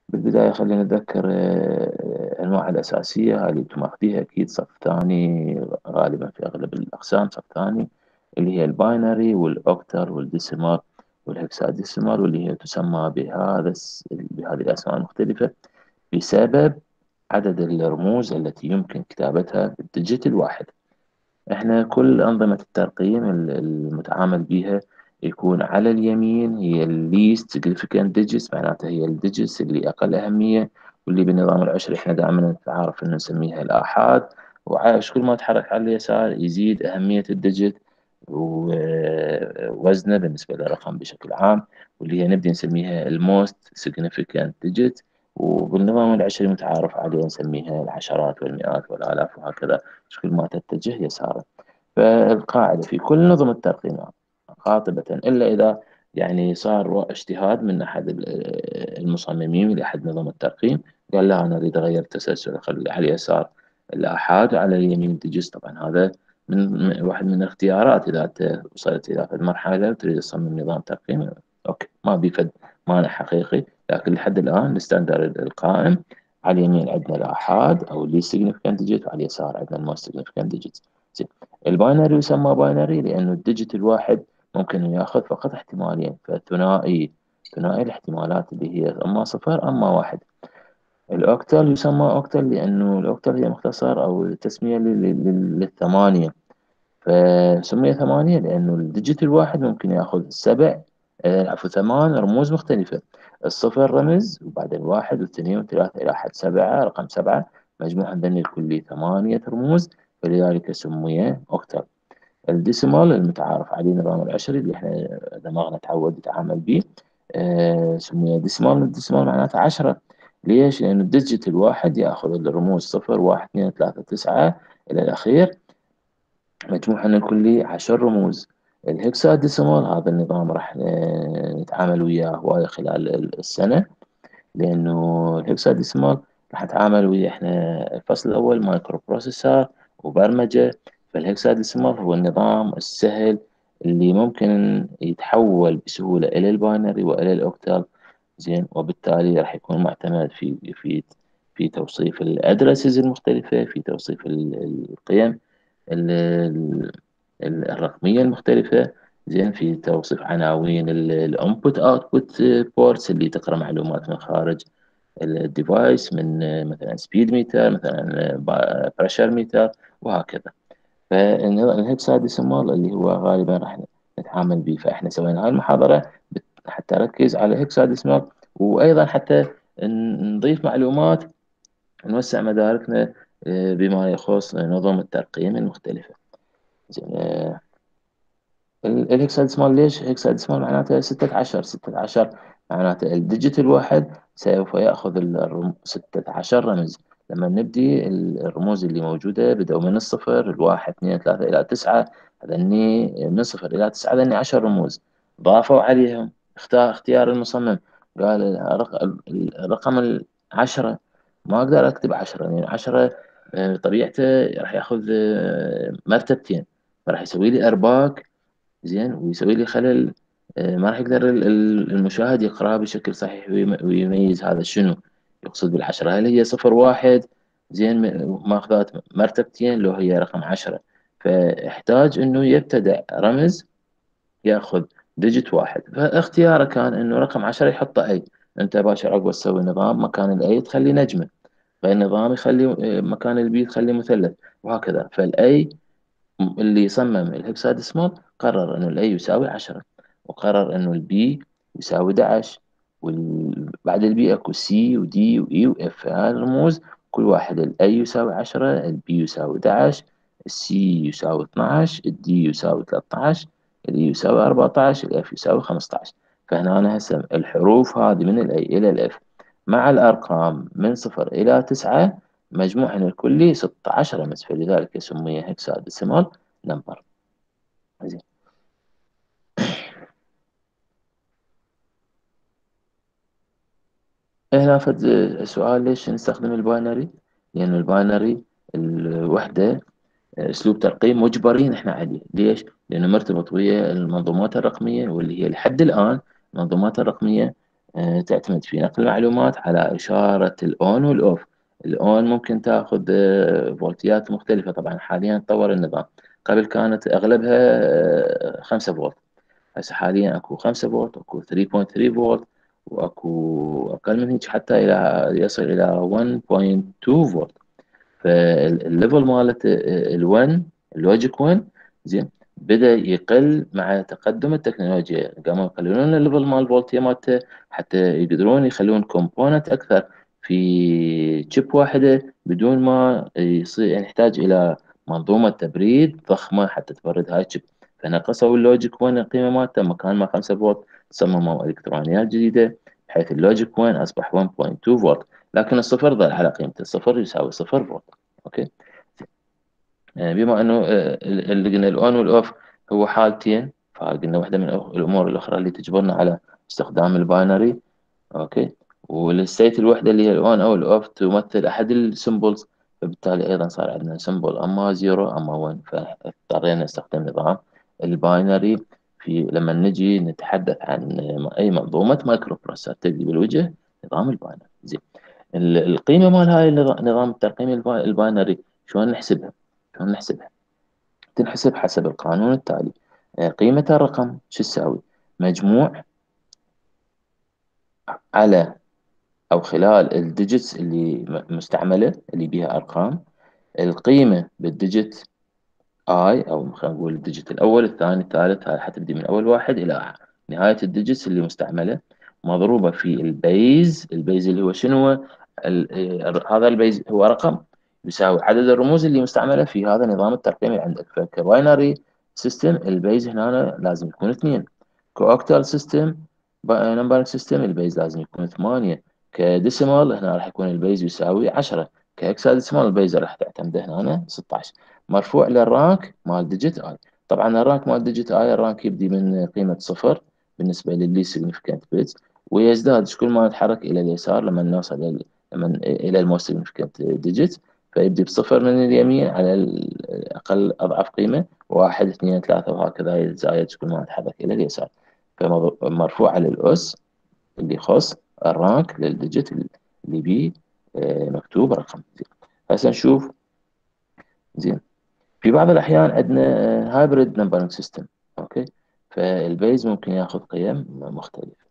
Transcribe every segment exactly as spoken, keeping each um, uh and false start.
بالبداية خلينا نتذكر آه، الأنواع الأساسية اللي أنتم ماخذيها أكيد صف ثاني، غالبا في أغلب الأقسام صف ثاني، اللي هي الباينري والأوكتر والديسيمال والهكساديسيمال، واللي هي تسمى بهذا الس- بهذه الأسماء المختلفة بسبب عدد الرموز التي يمكن كتابتها بالديجيت الواحد. احنا كل أنظمة الترقيم ال- المتعامل بها يكون على اليمين هي ال least significant digits، معناتها هي الديجيتس اللي أقل أهمية، واللي بالنظام العشري احنا دائما نتعارف إنه نسميها الآحاد. وعاش كل ما تحرك على اليسار يزيد أهمية الديجيت ووزنه بالنسبة للرقم بشكل عام، واللي هي نبدأ نسميها ال most significant digit. وبالنظام العشري متعارف عليه نسميها العشرات والمئات والآلاف وهكذا، كل ما تتجه يسارا. فالقاعدة في كل نظم الترقيم قاطبة إلا إذا يعني صار اجتهاد من أحد المصممين لأحد نظم الترقيم، قال لا أنا أريد أغير التسلسل، أخلي على اليسار الآحاد وعلى اليمين تجس. طبعا هذا من من- واحد من الاختيارات إذا أنت وصلت إلى المرحلة وتريد تصمم نظام ترقيم. أوكي، ما بيفد مانع حقيقي، لكن لحد الآن الستاندرد القائم على اليمين عندنا الآحاد أو اللي significant digit، وعلى اليسار عندنا الموست significant digit. زين. الباينري يسمى باينري لأنه الديجيت الواحد ممكن إنه ياخذ فقط احتمالين، فثنائي ثنائي الاحتمالات اللي هي أما صفر أما واحد. الأوكتال يسمى أوكتال لأنه الأوكتال هي مختصر أو تسمية لل- لل- للثمانية، فسمي ثمانية لأنه الديجيت الواحد ممكن ياخذ سبع، آه، عفوا ثمان رموز مختلفة. الصفر رمز، وبعدين واحد واثنين وثلاثة إلى حد سبعة، رقم سبعة مجموعا ذني الكلي ثمانية رموز، فلذلك سمي أوكتال. الديسيمال المتعارف عليه النظام العشري اللي احنا دماغنا تعود يتعامل به، آه سمي ديسيمال. الديسيمال معناته عشرة. ليش؟ لأنه الديجيت الواحد يأخذ الرموز صفر واحد اثنين ثلاثة تسعة إلى الأخير، مجموعها الكلي عشر رموز. الهكساديسيمال هذا النظام راح آه، نتعامل وياه هواية خلال السنة، لأنه الهكساديسيمال راح نتعامل ويا إحنا الفصل الأول مايكرو بروسيسور وبرمجة. فالهكساديسيمال هو النظام السهل اللي ممكن يتحول بسهولة إلى الباينري وإلى الأوكتال. زين، وبالتالي راح يكون معتمد في في في توصيف الأدرسز المختلفة، في توصيف ال- القيم ال- ال- ال- الرقمية المختلفة. زين، في توصيف عناوين الانبوت اوتبوت بورتس اللي تقرأ معلومات من خارج الديفايس، من آه، مثلا سبيد ميتر، مثلا بريشر ميتر وهكذا. فالهكساديسيمال اللي هو غالبا راح نتعامل به، فاحنا سوينا هاي المحاضرة بت- حتى نركز على الهكساديسيمال، وايضا حتى ن- نضيف معلومات، نوسع مداركنا آه، بما يخص نظم الترقيم المختلفة. زين. آه، ال- الهكساديسمال، ليش هكساديسمال؟ معناته ستة عشر. ستة عشر معناته الديجيت الواحد سوف يأخذ الرم... ستة عشر رمز. لما نبدي ال- الرموز اللي موجودة بدأوا من الصفر، الواحد اثنين ثلاثة إلى تسعة، هذني من صفر إلى تسعة، هذني عشر رموز. ضافوا عليهم اختار اختيار المصمم، قال الرق- الرقم العشرة ما أقدر أكتب عشرة، يعني عشرة آه، طبيعته راح ياخذ آه، مرتبتين، فراح يسوي لي أرباك. زين، ويسوي لي خلل، آه، ما راح يقدر ال- ال- المشاهد يقرأها بشكل صحيح ويم- ويميز هذا شنو يقصد بالعشرة، هل هي صفر واحد، زين، م- ماخذات مرتبتين، لو هي رقم عشرة. فاحتاج انه يبتدأ رمز ياخذ ديجيت واحد، فاختياره كان انه رقم عشرة يحطه اي. انت باشر عقب تسوي نظام مكان الاي تخلي نجمه، فالنظام يخلي آه، مكان البي تخلي مثلث، وهكذا. فالاي اللي صمم الهكساديسمال قرر انه الاي يساوي عشرة، وقرر انه البي يساوي احد عشر، وبعد البي اكو سي ودي واي واف، هاي الرموز كل واحد. الاي يساوي عشرة، البي يساوي احد عشر، السي يساوي اثناشر، الدي يساوي ثلاثة عشر، الاي يساوي أربعة عشر، الاف يساوي خمسة عشر. فهنا انا هسه الحروف هذه من الاي الى الاف مع الارقام من صفر الى تسعة مجموعها الكلي ستة عشر رمز، فلذلك سمي هكساديسيمال نمبر. زين. هنا فد سؤال، ليش نستخدم الباينري؟ لأن الباينري الوحدة أسلوب ترقيم مجبرين إحنا عليه. ليش؟ لأنه مرتبط ويا المنظومات الرقمية، واللي هي لحد الآن المنظومات الرقمية آه، تعتمد في نقل المعلومات على إشارة الأون والأوف. الأون ممكن تأخذ آه، فولتيات مختلفة. طبعا حاليا تطور النظام، قبل كانت أغلبها آه، خمسة فولت، هسه حاليا أكو خمسة فولت، أكو ثلاثة فاصلة ثلاثة فولت، وأكو أقل من هيك حتى إلى يصل إلى واحد فاصلة اثنين فولت. فالليفل مالت ال1 اللوجيك واحد زين بدأ يقل مع تقدم التكنولوجيا، قاموا يقللون الليفل مال الفولتية مالته حتى يقدرون يخلون كومبوننت أكثر في شيب واحدة، بدون ما يصير يعني يحتاج إلى منظومة تبريد ضخمة حتى تبرد هاي الشيب. فنقصوا اللوجيك واحد القيمة مالته، مكان ما خمسة فولت صمموا إلكترونيات جديدة بحيث اللوجيك واحد أصبح واحد فاصلة اثنين فولت، لكن الصفر ظل على قيمته، الصفر يساوي صفر فولت. اوكي. يعني بما انه آه، اللي قلنا الاون والاوف هو حالتين، فقلنا واحده من الأخ- الامور الاخرى اللي تجبرنا على استخدام الباينري. اوكي. والستيت الوحده اللي هي الاون او الاوف تمثل احد السيمبلز، فبالتالي ايضا صار عندنا سيمبل اما زيرو اما واحد، فاضطرينا نستخدم نظام الباينري في لما نجي نتحدث عن اي منظومه مايكرو بروسيسور تلقي بالوجه نظام الباينري. زين، ال- القيمة مال هاي النظام، نظام الترقيم البا- الباينري، شلون نحسبها؟ شلون نحسبها؟ تنحسب حسب القانون التالي. آه، قيمة الرقم شو تساوي؟ مجموع على أو خلال الديجيتس اللي م- مستعملة اللي بيها أرقام، القيمة بالديجيت اي، او خلينا نقول الديجيت الاول الثاني الثالث، هاي حتبدي من اول واحد الى نهايه الديجيتس اللي مستعمله، مضروبه في البيز. البيز اللي هو شنو هو؟ ال- آه، هذا البيز هو رقم يساوي عدد الرموز اللي مستعمله في هذا نظام الترقيم اللي عندك. فكباينري سيستم البيز هنا لازم يكون اثنين. كوكتال سيستم، نمبرنج سيستم، البيز لازم يكون ثمانية. كديسيمال هنا راح يكون البيز يساوي عشرة. كهكساديسيمال البيز راح تعتمد هنا ستة عشر. مرفوع للرانك مال ديجيت اي. طبعا الرانك مال ديجيت اي، الرانك يبدي من قيمة صفر بالنسبة للي significant bits، ويزداد كل ما نتحرك إلى اليسار لما نوصل إلى لما إلى الموست significant digit. فيبدي بصفر من اليمين على الأقل أضعف قيمة، واحد اثنين ثلاثة وهكذا يتزايد كل ما نتحرك إلى اليسار. فمرفوع على الأس اللي يخص الرانك للديجيت اللي بيه آه، مكتوب رقم. زين، هسه نشوف. زين، في بعض الأحيان عندنا هايبريد نمبرنج سيستم. أوكي. فالبيز ممكن ياخذ قيم مختلفة.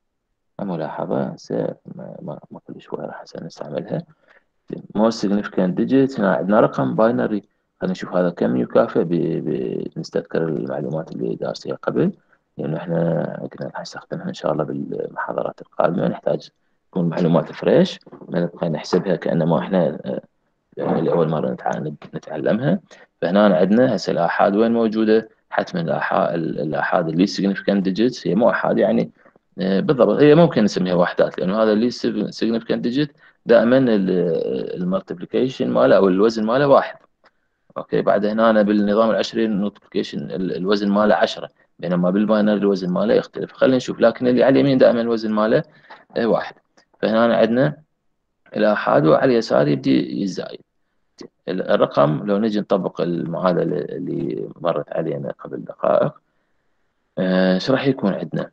ملاحظة هسه ما, ما, ما كل شوي راح هسه نستعملها. most significant digit، هنا عندنا رقم باينري. خلينا نشوف هذا كم يكافئ، بنستذكر المعلومات اللي دارسها قبل، لأنه احنا قلنا راح نستخدمها إن شاء الله بالمحاضرات القادمة. نحتاج تكون معلومات فريش، ما نبقى نحسبها كأنما احنا لأول مرة نتع- نتعلمها. فهنا عندنا هسه الآحاد وين موجودة؟ حتما الآحاد الآحاد اللي significant digits هي مو آحاد يعني. آه، بالضبط هي ممكن نسميها وحدات، لأنه هذا اللي significant digit دائما المالتيبليكيشن ماله أو الوزن ماله واحد. أوكي. بعد هنا أنا بالنظام العشري المالتيبليكيشن الوزن ماله عشرة، بينما بالباينري الوزن ماله يختلف. خلينا نشوف، لكن اللي على اليمين دائما الوزن ماله آه، واحد. فهنا عندنا الآحاد وعلى اليسار يبدي يزايد. الرقم لو نجي نطبق المعادلة اللي مرت علينا قبل دقائق، آه، ايش راح يكون عندنا؟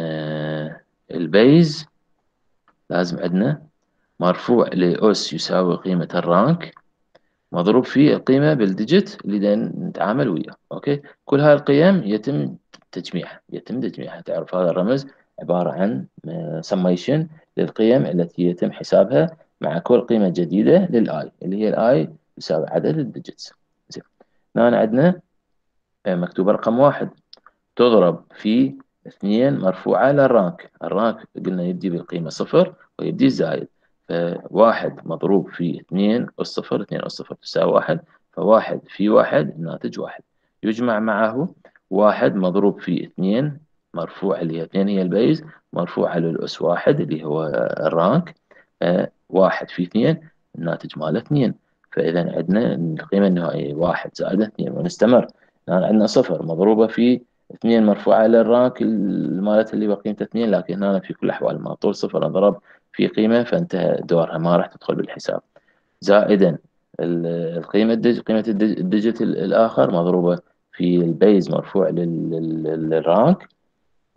آه، البيز لازم عندنا مرفوع لأس يساوي قيمة الرانك مضروب في القيمة بالديجيت اللي دا نتعامل وياه. أوكي. كل هاي القيم يتم تجميعها، يتم تجميعها. تعرف هذا الرمز عبارة عن سميشن للقيم التي يتم حسابها مع كل قيمة جديدة للآي، اللي هي الآي يساوي عدد الديجيتس. زين، هنا عندنا آه، مكتوب رقم واحد تضرب في اثنين مرفوعة للرانك. الرانك قلنا يبدي بالقيمة صفر ويبدي زايد، فواحد مضروب في اثنين أس صفر، اثنين أس صفر تساوي واحد، فواحد في واحد الناتج واحد. يجمع معه واحد مضروب في اثنين مرفوع اللي هي اثنين هي البيز، مرفوع على الأس واحد اللي هو الرانك. آه، واحد في اثنين الناتج ماله اثنين. فإذا عندنا القيمة النهائية واحد زائد اثنين، ونستمر. الآن عندنا صفر مضروبة في اثنين مرفوعة على الرانك مالت اللي بقيمته اثنين، لكن هنا في كل الأحوال ما طول صفر انضرب في قيمة فانتهى دورها، ما راح تدخل بالحساب. زائدا ال- القيمة الدج... قيمة الدج... الديجيت ال- الآخر مضروبة في البيز مرفوع لل... لل- للرانك.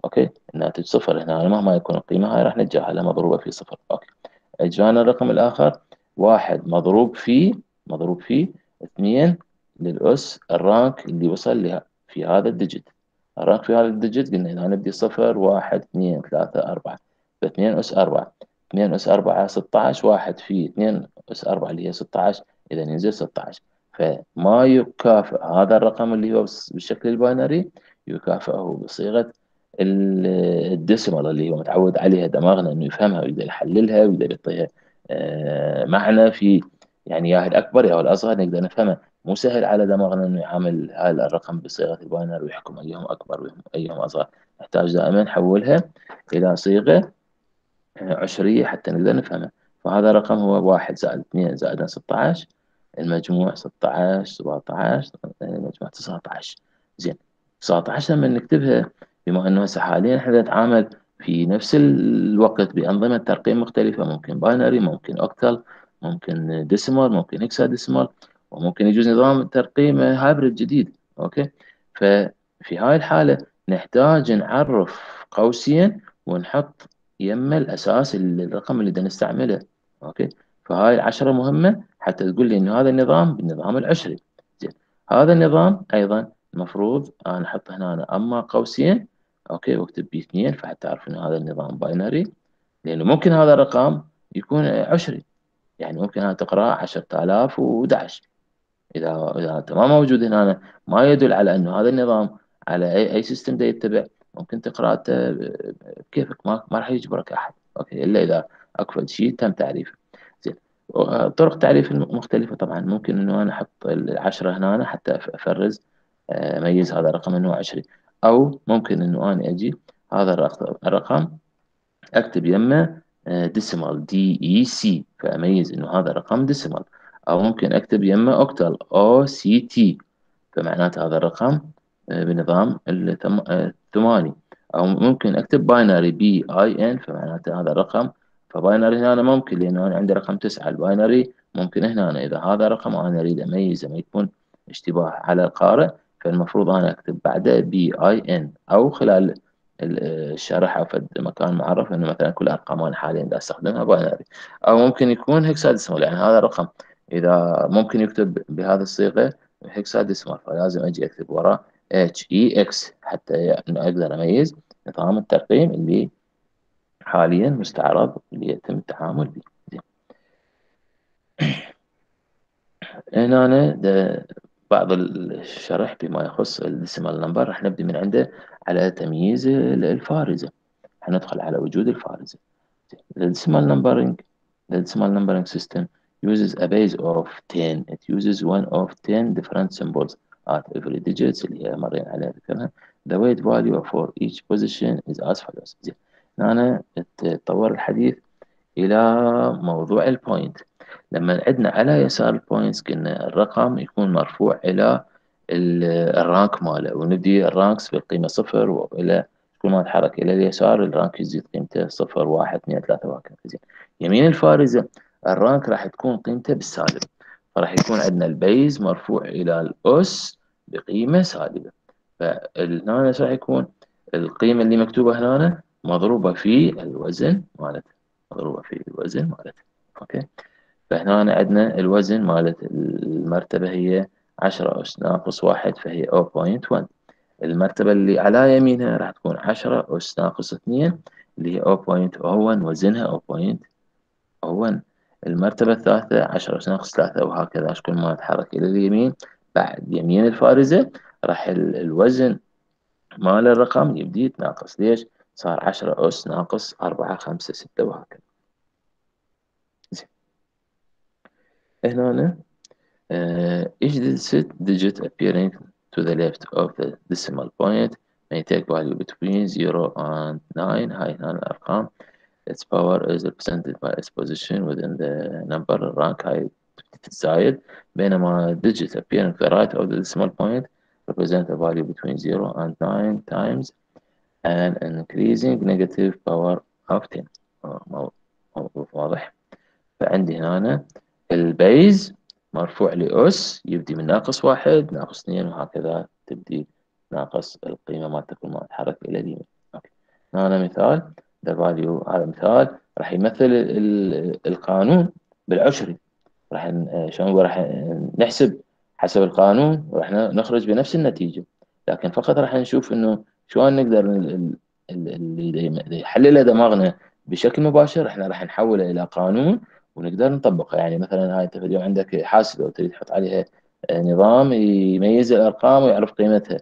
اوكي الناتج صفر هنا مهما يكون القيمة هاي راح نتجاهلها مضروبة في صفر. اوكي اجانا الرقم الاخر واحد مضروب في مضروب في اثنين للأس الرانك اللي وصل لها في هذا الديجيت. الرانك في هذا الديجيت قلنا هنا نبدي صفر واحد اثنين ثلاثة أربعة، فاثنين أس أربعة، اثنين أس أربعة ستة عشر، واحد في اثنين أس أربعة اللي هي ستة عشر، إذا ينزل ستة عشر. فما يكافئ هذا الرقم اللي هو بالشكل الباينري يكافئه بصيغة ال- الديسيمال اللي هو متعود عليها دماغنا انه يفهمها ويقدر يحللها ويقدر يعطيها آه، معنى في يعني يا الأكبر يا الأصغر نقدر نفهمه. مو سهل على دماغنا إنه يعامل هذا الرقم بصيغة الباينر ويحكم أيهم أكبر وأيهم أصغر. نحتاج دائما نحولها إلى صيغة عشرية حتى نقدر نفهمها. فهذا الرقم هو واحد زائد اثنين زائد ستة عشر، المجموع ستة عشر سبعة عشر، المجموع تسعة عشر. زين تسعة عشر لما نكتبها، بما أنه هسه حاليا احنا نتعامل في نفس الوقت بأنظمة ترقيم مختلفة، ممكن باينري، ممكن أوكتال، ممكن ديسيمال، ممكن هكسا ديسيمال، وممكن يجوز نظام ترقيم هايبريد جديد. أوكي ففي هاي الحالة نحتاج نعرف قوسين ونحط يما الأساس الرقم اللي بدنا نستعمله. أوكي فهاي العشرة مهمة حتى تقول لي إنه هذا النظام بالنظام العشري. زين هذا النظام أيضا المفروض أنا أحط هنا أنا أما قوسين أوكي واكتب بي اثنين فحتى أعرف إن هذا النظام باينري، لأنه ممكن هذا الرقم يكون عشري. يعني ممكن أنا تقرأ عشرة آلاف وأحد عشر، إذا إذا أنت ما موجود هنا ما يدل على أنه هذا النظام على أي أي سيستم ده يتبع. ممكن تقرأ بكيفك، ما ما راح يجبرك أحد. أوكي إلا إذا أكو شيء تم تعريفه. زين طرق تعريف مختلفة طبعا. ممكن إنه أنا أحط العشرة هنا حتى أفرز آه، أميز هذا الرقم إنه عشري، أو ممكن إنه أنا أجي هذا الرقم الرقم اكتب يمه ديسيمال دي اي سي فاميز انه هذا رقم ديسيمال، او ممكن اكتب يمه اوكتال او سي تي فمعناته هذا الرقم آه، بنظام الثم- آه، الثماني، او ممكن اكتب باينري بي اي ان فمعناته هذا الرقم. فباينري هنا أنا ممكن لانه انا عندي رقم تسعة الباينري ممكن هنا أنا اذا هذا رقم انا اريد اميزه ما يكون اشتباه على القارئ فالمفروض انا اكتب بعده بي اي ان، او خلال الشرح او في مكان معرف انه مثلا كل ارقام انا حاليا دا استخدمها باينري، او ممكن يكون هكساديسمال يعني هذا الرقم اذا ممكن يكتب بهذه الصيغه هكساديسمال فلازم اجي اكتب وراه اتش اي اكس حتى انه اقدر اميز نظام الترقيم اللي حاليا مستعرض اللي يتم التعامل به. زين. هنا أنا ده بعض الشرح بما يخص الديسيمال نمبر راح نبدأ من عنده على تمييز الفارزة. حندخل على وجود الفارزة. The decimal numbering the decimal numbering system uses a base of ten. It uses one of ten different symbols at every digits اللي هي مرينا عليها ذكرها. The weight value for each position is as follows. زين. هنا تطور الحديث إلى موضوع البوينت. لما عدنا على يسار البوينتس قلنا الرقم يكون مرفوع إلى ال- الرانك ماله، ونبدي الرانكس بالقيمة صفر وإلى كل ما نتحرك إلى اليسار الرانك يزيد قيمته صفر واحد اثنين ثلاثة وهكذا. زين. يمين الفارزة الرانك راح تكون قيمته بالسالب، فراح يكون عندنا البيز مرفوع إلى الأس بقيمة سالبة. فهنا راح يكون القيمة اللي مكتوبة هنا مضروبة في الوزن مالته، مضروبة في الوزن مالته. أوكي فهنا عندنا الوزن مالت المرتبة هي عشرة أس ناقص واحد فهي صفر فاصلة واحد. المرتبة اللي على يمينها راح تكون عشرة أس ناقص اثنين اللي هي صفر فاصلة صفر واحد وزنها صفر فاصلة صفر واحد. المرتبة الثالثة عشرة أس ناقص ثلاثة وهكذا كل ما نتحرك إلى اليمين بعد يمين الفارزة راح ال- الوزن مال الرقم يبدي يتناقص. ليش؟ صار عشرة أس ناقص أربعة خمسة ستة وهكذا. زين. هنا Uh, each digit digit appearing to the left of the decimal point may take value between zero and nine. هاي هنا الأرقام. Its power is represented by its position within the number rank هاي تتزايد، بينما digit appearing to the right of the decimal point represent a value between zero and nine times an increasing negative power of ten. آه، موضوع واضح. فعندي هنا البيز مرفوع لأس يبدي من ناقص واحد ناقص اثنين وهكذا تبدي ناقص القيمة ما تكون ما تتحرك إلى اليمين. أوكي. هنا مثال the value، هذا مثال راح يمثل ال- ال- القانون بالعشري. راح ن- شلون نقول، راح نحسب حسب القانون وراح ن- نخرج بنفس النتيجة. لكن فقط راح نشوف إنه شلون نقدر ال- ال- ال- اللي اللي يحلله دماغنا بشكل مباشر، احنا راح نحوله إلى قانون ونقدر نطبقه. يعني مثلا هاي انت في اليوم عندك حاسبة وتريد تحط عليها آه، نظام يميز الأرقام ويعرف قيمتها،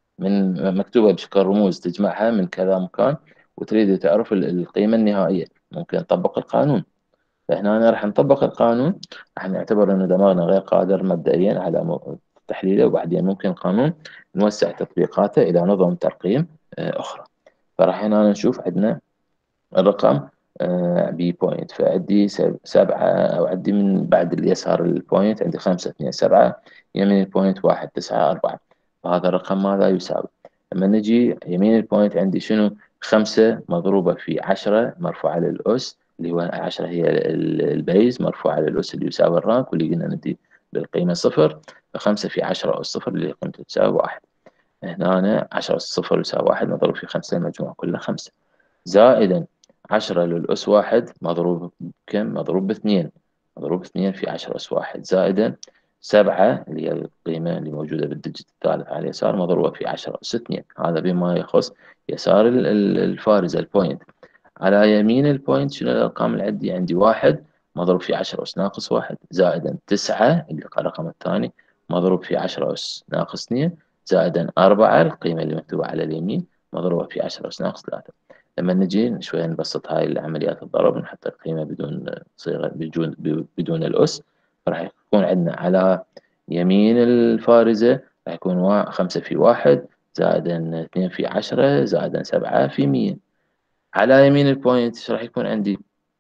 من مكتوبة بشكل رموز تجمعها من كذا مكان، وتريد تعرف ال- القيمة النهائية، ممكن نطبق القانون. فهنا أنا راح نطبق القانون، راح نعتبر أن دماغنا غير قادر مبدئيا على م- تحليله، وبعدين ممكن القانون نوسع تطبيقاته إلى نظم ترقيم آه، أخرى. فراح هنا نشوف عندنا الرقم بي بوينت، فعندي سب- سبعة، أو عندي من بعد اليسار البوينت عندي خمسة اثنين سبعة، يمين البوينت واحد تسعة أربعة. فهذا الرقم ماذا يساوي؟ لما نجي يمين البوينت عندي شنو؟ خمسة مضروبة في عشرة مرفوعة للأس، اللي هو عشرة هي ال- البيز مرفوعة للأس اللي يساوي الرانك، واللي قلنا ندي بالقيمة صفر. فخمسة في عشرة أس صفر اللي قيمته تساوي واحد. هنا أنا عشرة أس صفر يساوي واحد مضروب في خمسة، المجموع كله خمسة، زائدا عشرة للأس واحد مضروب بكم؟ مضروب باثنين، مضروب اثنين في عشرة أس واحد، زائدا سبعة اللي هي القيمة اللي موجودة بالديجيت الثالث على اليسار مضروبة في عشرة أس اثنين. هذا بما يخص يسار ال- ال- الفارزة البوينت. على يمين البوينت شنو الأرقام اللي عندي؟ عندي واحد مضروب في عشرة أس ناقص واحد، زائدا تسعة اللي الرقم الثاني مضروب في عشرة أس ناقص اثنين، زائدا أربعة القيمة اللي مكتوبة على اليمين مضروبة في عشرة أس ناقص ثلاثة. لما نجي شوية نبسط هاي العمليات الضرب، نحط القيمة بدون صيغة، بدون بدون الأس. راح يكون عندنا على يمين الفارزة راح يكون وا- خمسة في واحد، زائدا اثنين في عشرة، زائدا سبعة في مية. على يمين البوينت ايش راح يكون عندي؟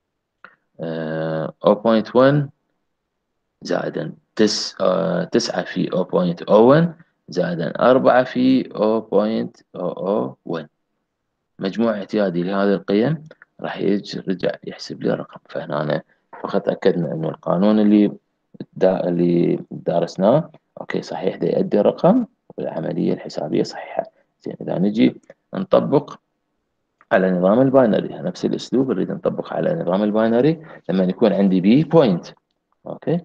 آه، صفر فاصلة واحد، زائدا تس آه، تسعة في صفر فاصلة صفر واحد، زائدا أربعة في صفر فاصلة صفر صفر واحد. مجموع اعتيادي لهذه القيم راح يرجع يحسب لي الرقم. فهنا أنا فقط أكدنا إنه القانون اللي دا اللي درسناه أوكي صحيح، ده يؤدي الرقم والعملية الحسابية صحيحة. زين، إذا نجي نطبق على نظام الباينري نفس الأسلوب نريد نطبق على نظام الباينري لما يكون عندي بي بوينت. أوكي،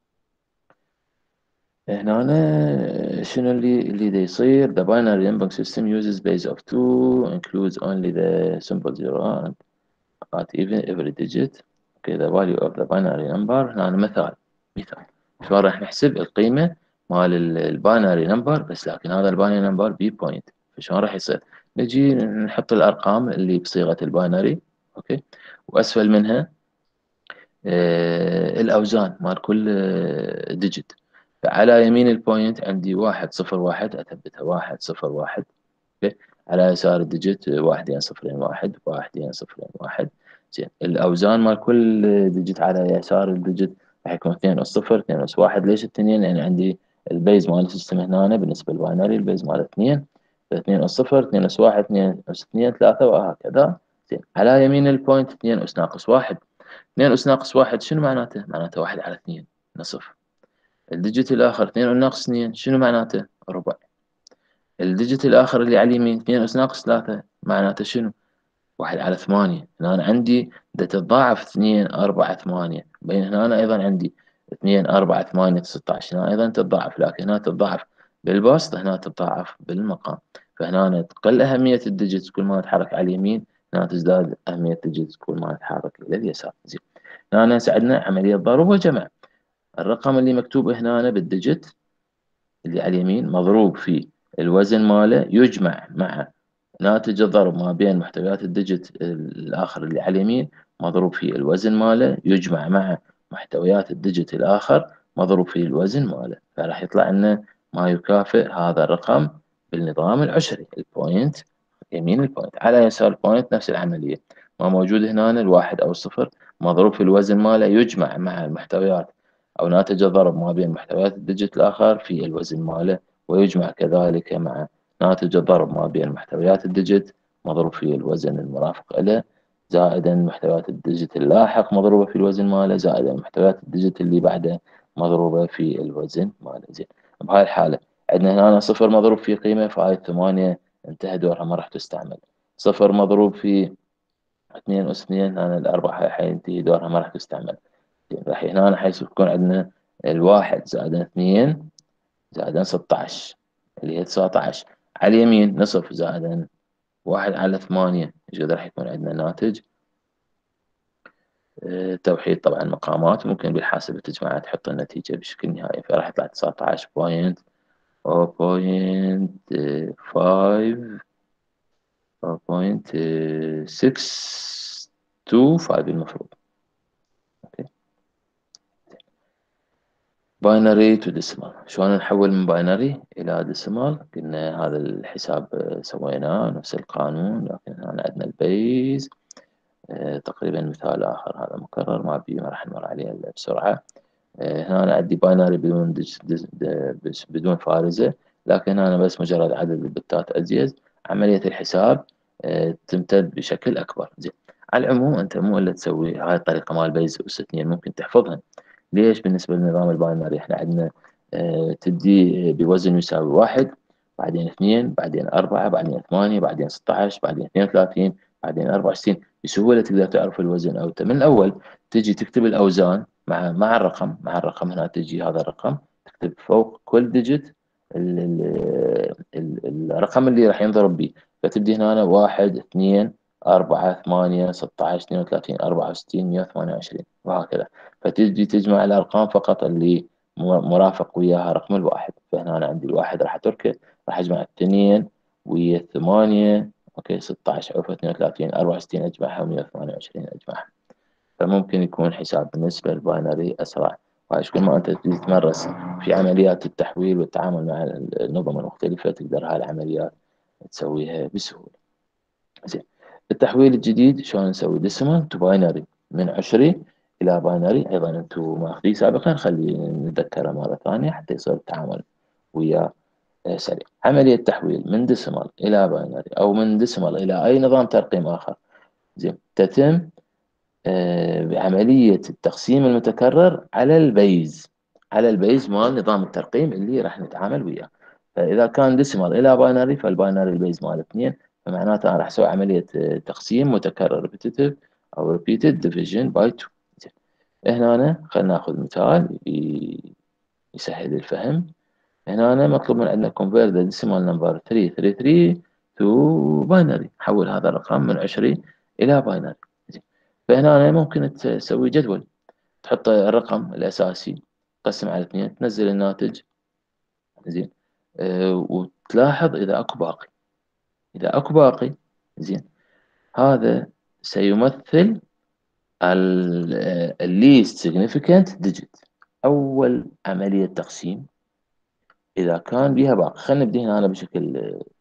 هنا أنا شنو اللي اللي دا يصير؟ the binary number system uses base of two includes only the simple zero and not even every digit. okay the value of the binary number. هنا أنا مثال مثال شلون راح نحسب القيمة مال الباينري نمبر، بس لكن هذا الباينري نمبر بي بوينت. فشلون راح يصير؟ نجي نحط الأرقام اللي بصيغة الباينري، أوكي، وأسفل منها آه، الأوزان مال كل ديجيت. فعلى يمين البوينت عندي واحد صفر واحد، أثبتها واحد صفر واحد. أوكي، على يسار الديجيت واحدين صفرين واحد، واحدين صفرين واحد. زين، الأوزان مال كل ديجيت على يسار الديجيت راح يكون اثنين أس صفر، اثنين أس واحد. ليش اثنين؟ يعني عندي البيز مال السيستم هنا بالنسبة للباينري البيز مال اثنين، اثنين أس صفر، اثنين أس واحد، اثنين أس اثنين، ثلاثة، وهكذا. زين، على يمين البوينت اثنين أس ناقص واحد. اثنين أس ناقص واحد شنو معناته؟ معناته واحد على اثنين نصف. الديجيت الآخر اثنين أس ناقص اثنين شنو معناته؟ ربع. الديجيت الآخر اللي على اليمين اثنين أس ناقص ثلاثة معناته شنو؟ واحد على ثمانية. هنا أنا عندي دا تتضاعف اثنين أربعة ثمانية، بين هنا أنا أيضا عندي اثنين أربعة ثمانية ستة عشر، هنا أيضا تتضاعف، لكن هنا تتضاعف بالبسط، هنا تتضاعف بالمقام. فهنا أنا تقل أهمية الديجيت كل ما نتحرك على اليمين، هنا تزداد أهمية الديجيت كل ما نتحرك إلى اليسار. زين، هنا ساعدنا عملية ضرب وجمع. الرقم اللي مكتوب هنا بالديجيت اللي على اليمين مضروب في الوزن ماله يجمع مع ناتج الضرب ما بين محتويات الديجيت الآخر اللي على اليمين مضروب في الوزن ماله يجمع مع محتويات الديجيت الآخر مضروب في الوزن ماله. فراح يطلع لنا ما يكافئ هذا الرقم بالنظام العشري. البوينت يمين البوينت على يسار البوينت نفس العملية، ما موجود هنا الواحد أو الصفر مضروب في الوزن ماله يجمع مع المحتويات أو ناتج الضرب ما بين محتويات الديجيت الآخر في الوزن ماله، ويجمع كذلك مع ناتج الضرب ما بين محتويات الديجيت مضروب في الوزن المرافق له، زائدا محتويات الديجيت اللاحق مضروبة في الوزن ماله، زائدا محتويات الديجيت اللي بعده مضروبة في الوزن ماله. زين، بهاي الحالة عندنا هنا صفر مضروب في قيمة، فهاي الثمانية انتهى دورها ما راح تستعمل. صفر مضروب في اثنين أس اثنين، هنا الأربعة حينتهي دورها ما راح تستعمل. راح هنا حيصير يكون عندنا الواحد زائد اثنين زائد ستة عشر اللي هي تسعة عشر، على اليمين نصف زائد واحد على ثمانية، ايش قد راح يكون عندنا ناتج؟ اه توحيد طبعا مقامات، ممكن بالحاسبة تجمعها تحط النتيجة بشكل نهائي، فراح يطلع تسعة عشر بوينت أو بوينت فايف أو بوينت سكس تو فايف المفروض. اوكي، باينري تو ديسيمال، شلون نحول من باينري إلى ديسيمال؟ قلنا هذا الحساب سويناه نفس القانون، لكن هنا عندنا البيز. آه، تقريبا مثال آخر هذا مكرر ما بي ما راح نمر عليه إلا بسرعة. آه، هنا أنا عندي باينري بدون دج دج دج بدون فارزة، لكن هنا بس مجرد عدد البتات أزيز، عملية الحساب آه، تمتد بشكل أكبر. زين، على العموم أنت مو إلا تسوي هاي الطريقة مال بيز أس اثنين ممكن تحفظها. ليش؟ بالنسبة للنظام الباينري احنا عندنا آه، تبدي بوزن يساوي واحد، بعدين اثنين، بعدين أربعة، بعدين ثمانية، بعدين ستة عشر، بعدين اثنين وثلاثين، بعدين أربعة وستين. بسهولة تقدر تعرف الوزن، أو من الأول تجي تكتب الأوزان مع مع الرقم مع الرقم هنا تجي هذا الرقم تكتب فوق كل ديجيت ال- ال- ال- الرقم اللي راح ينضرب به. فتبدي هنا أنا واحد، اثنين، أربعة، ثمانية، ستة عشر، اثنين وثلاثين، أربعة وستين، مئة وثمانية وعشرين، وهكذا. فتجي تجمع الأرقام فقط اللي مرافق وياها رقم الواحد. فهنا أنا عندي الواحد راح أتركه، راح أجمع الاثنين ويا الثمانية، أوكي، ستة عشر عفوا اثنين وثلاثين، أربعة وستين أجمعها، مئة وثمانية وعشرين أجمعها. فممكن يكون حساب بالنسبة للباينري أسرع. وهاي كل ما أنت تجي تمرس في عمليات التحويل والتعامل مع النظم المختلفة تقدر هاي العمليات تسويها بسهولة. زين، التحويل الجديد شلون نسوي؟ ديسيمال تو باينري، من عشري إلى باينري. أيضا أنتم ماخذين سابقا، خلينا نتذكرها مرة ثانية حتى يصير التعامل وياه سريع. عملية تحويل من ديسيمال إلى باينري أو من ديسيمال إلى أي نظام ترقيم آخر، زين، تتم آه، بعملية التقسيم المتكرر على البيز، على البيز مال نظام الترقيم اللي راح نتعامل وياه. فإذا كان ديسيمال إلى باينري، فالباينري البيز مال اثنين، فمعناته أنا راح أسوي عملية آه، تقسيم متكرر repetitive أو repeated division by two. زين، هنا أنا خلينا ناخذ مثال ي- يسهل الفهم. هنا أنا مطلوب من عندنا convert the decimal number ثلاثمئة وثلاثة وثلاثين to binary، حول هذا الرقم من عشري إلى باينري. فهنا أنا ممكن تسوي جدول، تحط الرقم الأساسي تقسم على اثنين، تنزل الناتج. زين، أه وتلاحظ إذا أكو باقي، إذا أكو باقي زين، هذا سيمثل ال least significant digit، أول عملية تقسيم إذا كان بها باقي. خلينا نبدأ هنا أنا بشكل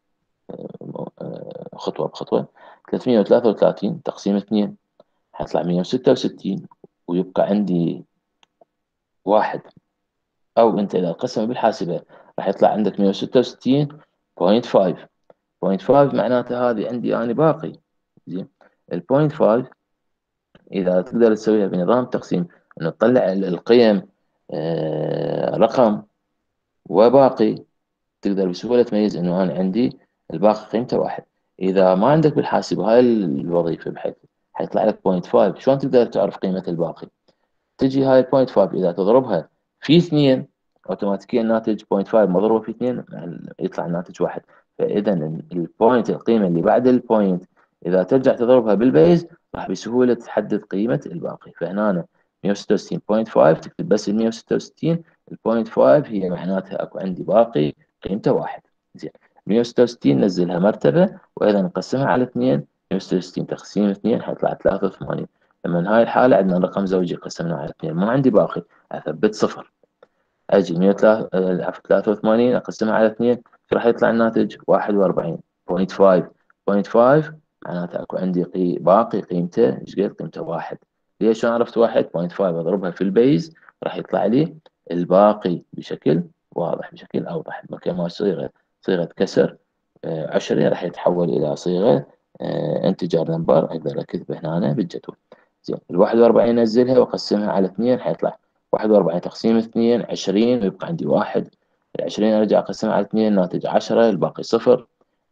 آه، خطوة بخطوة. ثلاثمئة وثلاثة وثلاثين تقسيم اثنين حيطلع مئة وستة وستين، ويبقى عندي واحد. أو أنت إذا قسم بالحاسبة راح يطلع عندك مئة وستة وستين بوينت فايف. بوينت فايف معناته هذه عندي أنا باقي. زين، البوينت فايف إذا تقدر تسويها بنظام تقسيم، إنه تطلع القيم آه، رقم وباقي، تقدر بسهولة تميز إنه أنا عندي الباقي قيمته واحد. إذا ما عندك بالحاسبة هاي الوظيفة بحيث حيطلع لك بوينت فايف، شلون تقدر تعرف قيمة الباقي؟ تجي هاي بوينت فايف إذا تضربها في اثنين، أوتوماتيكيا الناتج بوينت فايف مضروبة في اثنين يطلع الناتج واحد. فإذا البوينت القيمة اللي بعد البوينت إذا ترجع تضربها بالبيز راح بسهولة تحدد قيمة الباقي. فهنا أنا مئة وستة وستين بوينت فايف تكتب بس ال مئة وستة وستين، البوينت فايف هي معناتها أكو عندي باقي قيمته واحد. زين، مئة وستة وستين نزلها مرتبة، وإذا نقسمها على اثنين، مئة وستة وستين تقسيم اثنين حيطلع ثلاثة وثمانين. لما هاي الحالة عندنا رقم زوجي قسمناه على اثنين، ما عندي باقي، أثبت صفر. أجي مئة وثلاثة وثمانين أقسمها على اثنين، راح يطلع الناتج واحد وأربعين بوينت فايف. بوينت فايف معناته أكو عندي قي... باقي قيمته إيش قد؟ قيمته واحد. ليش أنا عرفت واحد؟ بوينت فايف أضربها في البيز راح يطلع لي الباقي بشكل واضح، بشكل أوضح. مكان ما صيغة صيغة كسر آه، عشري راح يتحول إلى صيغة انتجر نمبر أقدر أكتبه هنا بالجدول. زين، ال واحد وأربعين أنزلها وأقسمها على اثنين حيطلع واحد وأربعين تقسيم اثنين عشرين، ويبقى عندي واحد. ال عشرين أرجع أقسمها على اثنين، ناتج عشرة، الباقي صفر.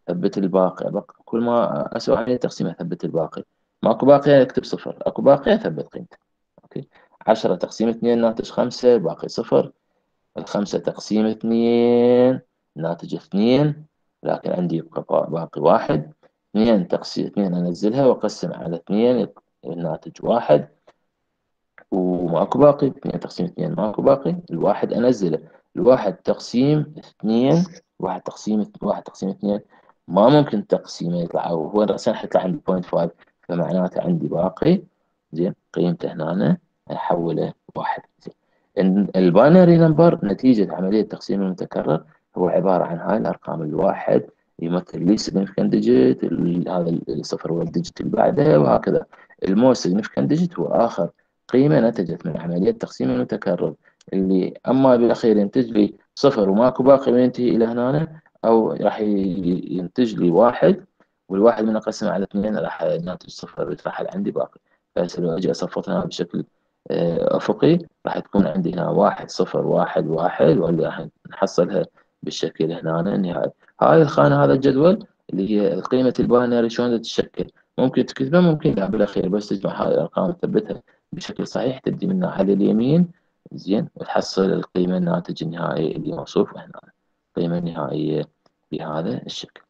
ثبت الباقي، بق- كل ما أسوي عملية تقسيم أثبت الباقي. ماكو باقي أكتب صفر، أكو باقي أثبت قيمته. أوكي. عشرة تقسيم اثنين ناتج خمسة، باقي صفر. الخمسة تقسيم اثنين ناتج اثنين، لكن عندي يبقى باقي واحد. اثنين تقسيم اثنين أنزلها وأقسم على اثنين، الناتج واحد وماكو باقي. اثنين تقسيم اثنين ماكو باقي، الواحد أنزله. الواحد تقسيم اثنين، واحد تقسيم واحد تقسيم اثنين ما ممكن تقسيمه يطلع، أو هو رأسا حيطلع عندي صفر فاصلة خمسة، فمعناته عندي باقي. زين، قيمته هنا أحوله واحد. زين، الباينري نمبر نتيجة عملية التقسيم المتكرر هو عبارة عن هاي الأرقام. الواحد يمثل لي significant digit، هذا الصفر هو الديجيت اللي بعده، وهكذا. الموست significant digit هو آخر قيمة نتجت من عملية التقسيم المتكرر، اللي أما بالأخير ينتج لي صفر وماكو باقي وينتهي إلى هنا، أو راح ينتج لي واحد، والواحد من أقسم على اثنين راح ينتج صفر ويترحل عندي باقي. فهسه لو أجي أصفطها بشكل آه، أفقي، راح تكون عندي هنا واحد صفر واحد واحد، واللي راح نحصلها بالشكل هنا النهائي. هاي الخانة، هذا الجدول اللي هي قيمة الباينري شلون تتشكل، ممكن تكتبها ممكن لا، بالأخير بس تجمع هاي الأرقام وتثبتها بشكل صحيح، تبدي منها على اليمين. زين، وتحصل القيمة الناتج النهائي اللي موصوف هنا، القيمة النهائية بهذا الشكل.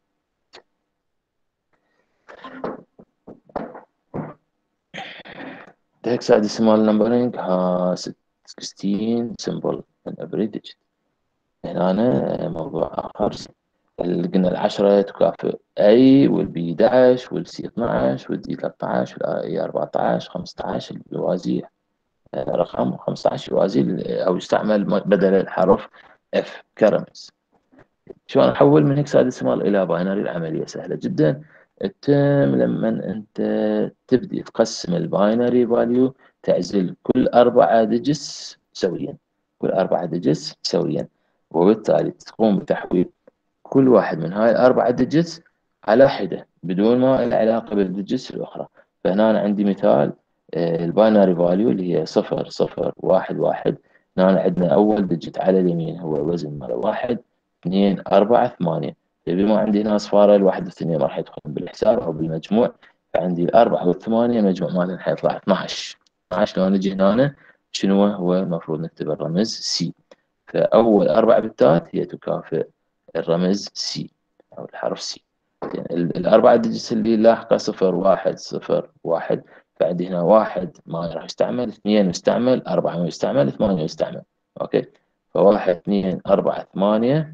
The hexadecimal numbering has sixteen symbol in every digit. هنا أنا موضوع آخر، اللي قلنا العشرة تكافئ أي، والبي احد عشر، والسي اثناعش، والدي ثلاثة عشر، والآي أربعة عشر، خمسة عشر يوازي رقم خمسة عشر، يوازي أو يستعمل بدل الحرف F كرمز. شلون نحول من هكساديسيمال إلى باينري؟ العملية سهلة جدا. تتم لما أنت تبدي تقسم الباينري فاليو، تعزل كل أربعة ديجيتس سويا، كل أربعة ديجيتس سويا، وبالتالي تقوم بتحويل كل واحد من هاي الأربعة ديجيتس على حدة بدون ما له علاقة بالديجيتس الأخرى. فهنا أنا عندي مثال الباينري فاليو اللي هي صفر صفر واحد واحد. هنا عندنا أول ديجيت على اليمين هو الوزن ماله واحد، اثنين أربعة ثمانية. بما عندي هنا أصفار الواحد والاثنين ما راح يدخلون بالحساب أو بالمجموع، فعندي الأربعة والثمانية المجموع مالهم حيطلع اثناعش. اثناعش لو نجي هنا شنو هو المفروض نكتب الرمز سي، فأول أربع بتات هي تكافئ الرمز سي أو الحرف سي. يعني الأربعة ديجيتس اللي لاحقة صفر واحد صفر واحد، فعندي هنا واحد ما راح يستعمل، اثنين يستعمل، أربعة ما يستعمل، ثمانية يستعمل. أوكي، فواحد اثنين أربعة ثمانية،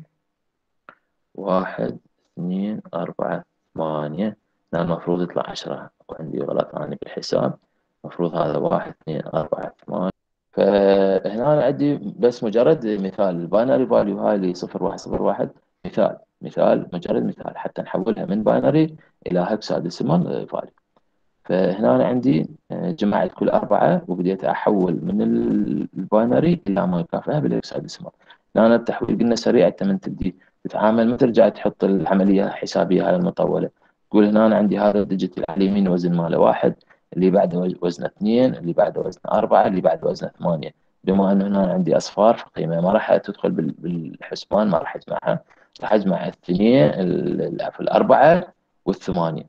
واحد اثنين أربعة ثمانية. هنا المفروض يطلع عشرة، وعندي غلط أنا بالحساب، المفروض هذا واحد اثنين أربعة ثمانية. فهنا أنا عندي بس مجرد مثال الباينري فاليو هاي اللي صفر واحد صفر واحد، مثال مثال مجرد مثال حتى نحولها من باينري إلى هكساديسيمال فاليو. فهنا أنا عندي جمعت كل أربعة وبديت أحول من الباينري إلى ما يكافئها بالهكساديسيمال. هنا التحويل قلنا سريع، أنت من تبدي تتعامل ما ترجع تحط العملية الحسابية هاي المطولة. تقول هنا أنا عندي هذا الديجيت اللي على اليمين وزن ماله واحد، اللي بعده وزنه اثنين، اللي بعده وزنه أربعة، اللي بعده وزنه ثمانية. بما أنه هنا عندي أصفار فقيمة ما راح تدخل بالحسبان، ما راح أجمعها، راح أجمع الاثنين في الأربعة والثمانية.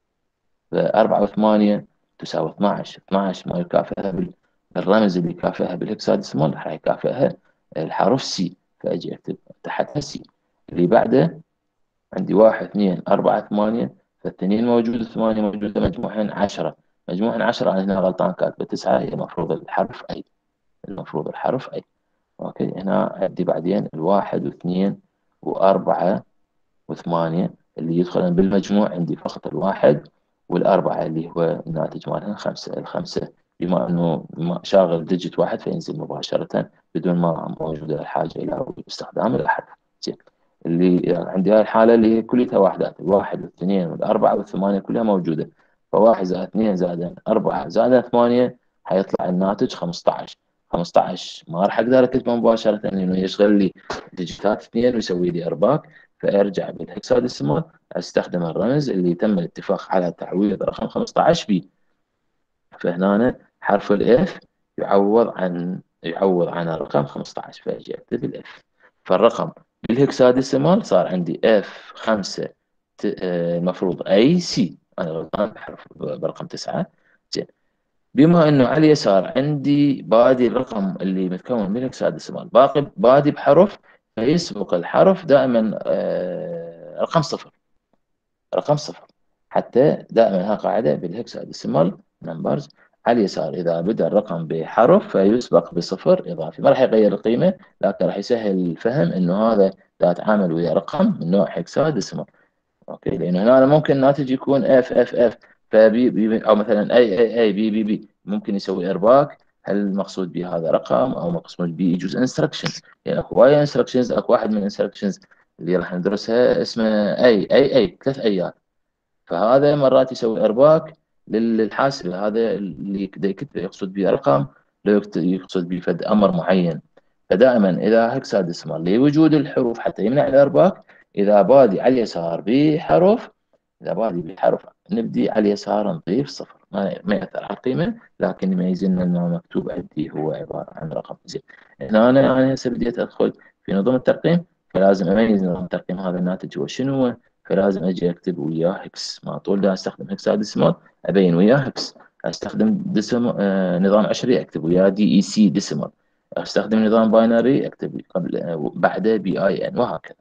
أربعة وثمانية تساوي اثناعش، اثناعش ما يكافئها بالرمز اللي يكافئها بالهكساديسيمال راح يكافئها الحرف سي، فأجي أكتب تحتها سي. اللي بعده عندي واحد اثنين أربعة ثمانية، فالاثنين موجود، الثمانية موجودة، مجموعين عشرة، مجموعين عشرة. أنا هنا غلطان كاتبة تسعة، هي المفروض الحرف أي، المفروض الحرف أي. أوكي، هنا عندي بعدين الواحد واثنين وأربعة وثمانية اللي يدخلون بالمجموع، عندي فقط الواحد والأربعة اللي هو الناتج مالها خمسة. الخمسة بما أنه شاغل ديجيت واحد فينزل مباشرة بدون ما موجودة الحاجة إلى استخدام الأحد. زين، اللي عندي هاي الحالة اللي هي كلها وحدات، الواحد والاثنين والأربعة والثمانية كلها موجودة، فواحد زائد اثنين زائد أربعة زائد ثمانية حيطلع الناتج خمسة عشر. خمسة عشر ما راح أقدر أكتبه مباشرة لأنه يشغل لي ديجيتات اثنين ويسوي لي أرباك، فارجع بالهكساديسيمال استخدم الرمز اللي تم الاتفاق على تعويض رقم خمسة عشر به. فهنا حرف الاف يعوض عن يعوض عن الرقم خمسة عشر، فاجي اكتب الاف. فالرقم بالهكساديسيمال صار عندي اف خمسة المفروض اي سي، انا غلطان بحرف برقم تسعة. زين، بما انه على اليسار عندي بادي الرقم اللي متكون من هكساديسيمال، باقي بادي بحرف، فيسبق الحرف دائما آه، رقم صفر، رقم صفر. حتى دائما ها قاعدة بالهكساديسيمال نمبرز، على اليسار إذا بدأ الرقم بحرف فيسبق بصفر إضافي، ما راح يغير القيمة، لكن راح يسهل الفهم إنه هذا دا أتعامل ويا رقم من نوع هكساديسيمال. اوكي، لانه هنا ممكن الناتج يكون اف اف اف فبي بي، او مثلا اي اي اي بي بي بي، ممكن يسوي ارباك. هل المقصود به هذا رقم او مقصود به يجوز انستركشنز؟ يعني اكو وايد انستركشنز، اكو واحد من الانستركشنز اللي راح ندرسها اسمه اي اي اي ثلاث ايات، فهذا مرات يسوي ارباك للحاسب، هذا اللي يقدر يكتب يقصد به رقم، لا يقصد به فد امر معين. فدائما اذا هكساديسمال لوجود الحروف حتى يمنع الارباك، اذا بادي على اليسار بحرف، اذا بادي بحرف نبدي على اليسار نضيف صفر، ما ما ياثر على القيمه، لكن يميز لنا انه مكتوب عندي هو عباره عن رقم. زين، هنا انا انا هسه بديت ادخل في نظم الترقيم، فلازم اميز نظام الترقيم هذا الناتج هو شنو هو، فلازم اجي اكتب وياه هكس، ما طول دا استخدم هكساديسيمال ابين وياه هكس، استخدم ديسم آه نظام عشري اكتب وياه دي اي سي ديسيمال، استخدم نظام باينري اكتب قبل آه بعده بي اي ان، وهكذا.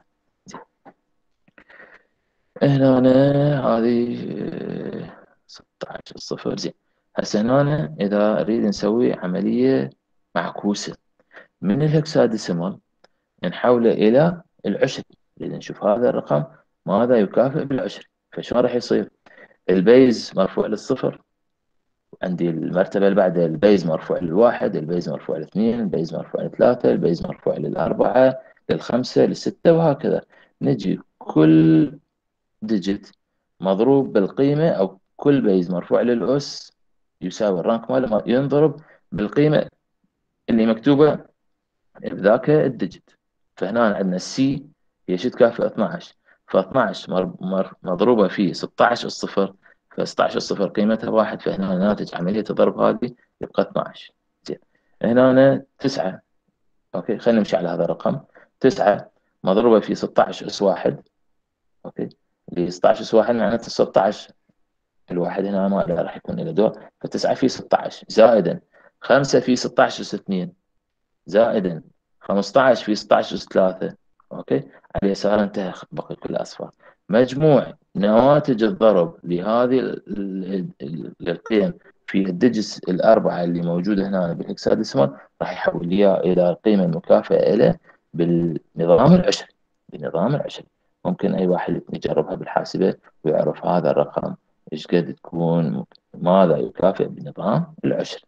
هنا أنا هذه آه، ستة عشر صفر. زين، هسه هنا أنا اذا اريد نسوي عمليه معكوسه من الهكساديسيمال نحوله الى العشري، نريد نشوف هذا الرقم ماذا يكافئ بالعشري، فشلون راح يصير؟ البيز مرفوع للصفر، عندي المرتبة اللي بعدها البيز مرفوع للواحد، البيز مرفوع لاثنين، البيز مرفوع لثلاثة، البيز مرفوع للأربعة، للخمسة، للستة، وهكذا. نجي كل ديجيت مضروب بالقيمة، أو كل بيز مرفوع للأس يساوي الرانك ماله ينضرب بالقيمة اللي مكتوبة بذاك الديجيت. فهنا عندنا السي هي شو تكافئ اثناعش، ف اثناعش مر- مر- مضروبة في ستة عشر الصفر، ف ستة عشر الصفر قيمتها واحد، فهنا ناتج عملية الضرب هذه يبقى اثناعش. زين، هنا أنا تسعة، اوكي خلينا نمشي على هذا الرقم، تسعة مضروبة في ستة عشر اس واحد، اوكي، اللي ستة عشر اس واحد معناته ستة عشر، الواحد هنا ما له راح يكون له دور، ف9 في ستة عشر زائدا خمسة في ستة عشر اس اثنين، زائدا خمسة عشر في ستة عشر أس ثلاثة، أوكي، على اليسار انتهى بقي كل أصفار. مجموع نواتج الضرب لهذه ال- ال- ال- القيم في الديجيتس الأربعة اللي موجودة هنا بالهكساديسيمال راح يحول لي إلى القيمة المكافئة له بالنظام العشري، بالنظام العشري. ممكن أي واحد يجربها بالحاسبة ويعرف هذا الرقم إيش قد تكون، ماذا يكافئ بالنظام العشري.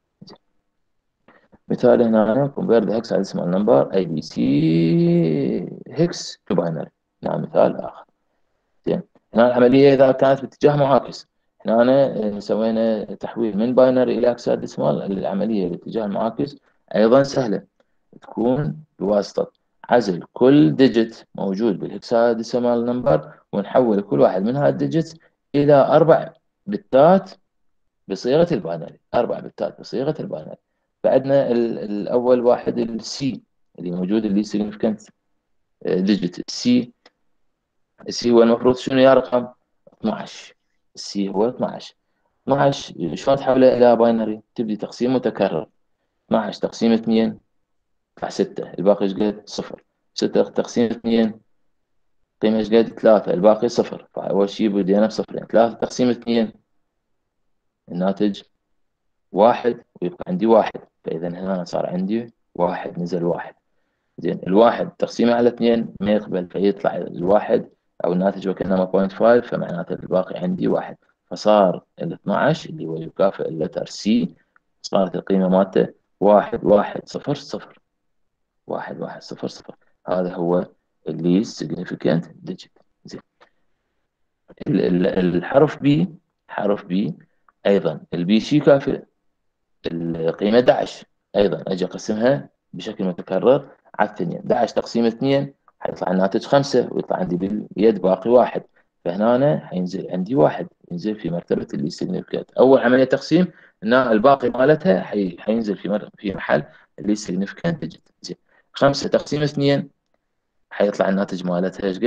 مثال هنا compare the hexadecimal number A B C hex to binary. نعم، مثال آخر. زين، هنا العملية إذا كانت باتجاه معاكس، هنا أنا سوينا تحويل من باينري إلى هكساديسيمال، العملية الاتجاه المعاكس أيضا سهلة، تكون بواسطة عزل كل ديجيت موجود بالهكساديسيمال نمبر، ونحول كل واحد من هالديجيت إلى أربع بتات بصيغة الباينري، أربع بتات بصيغة الباينري. بعدنا ال- الأول واحد السي اللي موجود، اللي significant digit السي، السي هو المفروض شنو يا رقم اثناعش، السي هو اثناعش. اثناعش شلون تحوله إلى باينري؟ تبدي تقسيم متكرر، اثناعش تقسيم اثنين يطلع ستة، الباقي ايش قد؟ صفر. ستة تقسيم اثنين قيمة ايش قد؟ ثلاثة، الباقي صفر، فأول شيء بدينا بصفرين. ثلاثة تقسيم اثنين الناتج واحد، ويبقى عندي واحد، فإذا هنا صار عندي واحد نزل واحد. زين، الواحد تقسيمه على اثنين ما يقبل، فيطلع الواحد أو الناتج وكأنه بوينت فايف، فمعناته الباقي عندي واحد، فصار ال اثناعش اللي هو يكافئ اللتر سي، صارت القيمة مالته واحد واحد صفر صفر، واحد واحد صفر صفر. هذا هو اللي significant digit. زين، ال- ال- الحرف بي، حرف بي أيضا البي سي يكافئ القيمة احد عشر، أيضا أجي أقسمها بشكل متكرر على اثنين، احد عشر تقسيم اثنين حيطلع الناتج خمسة، ويطلع عندي باليد باقي واحد، فهنا أنا حينزل عندي واحد، ينزل في مرتبة اللي significant. أول عملية تقسيم إن الباقي مالتها حي... حينزل في مر... في محل اللي significant digit. زين، خمسة تقسيم اثنين حيطلع الناتج مالتها ايش قد؟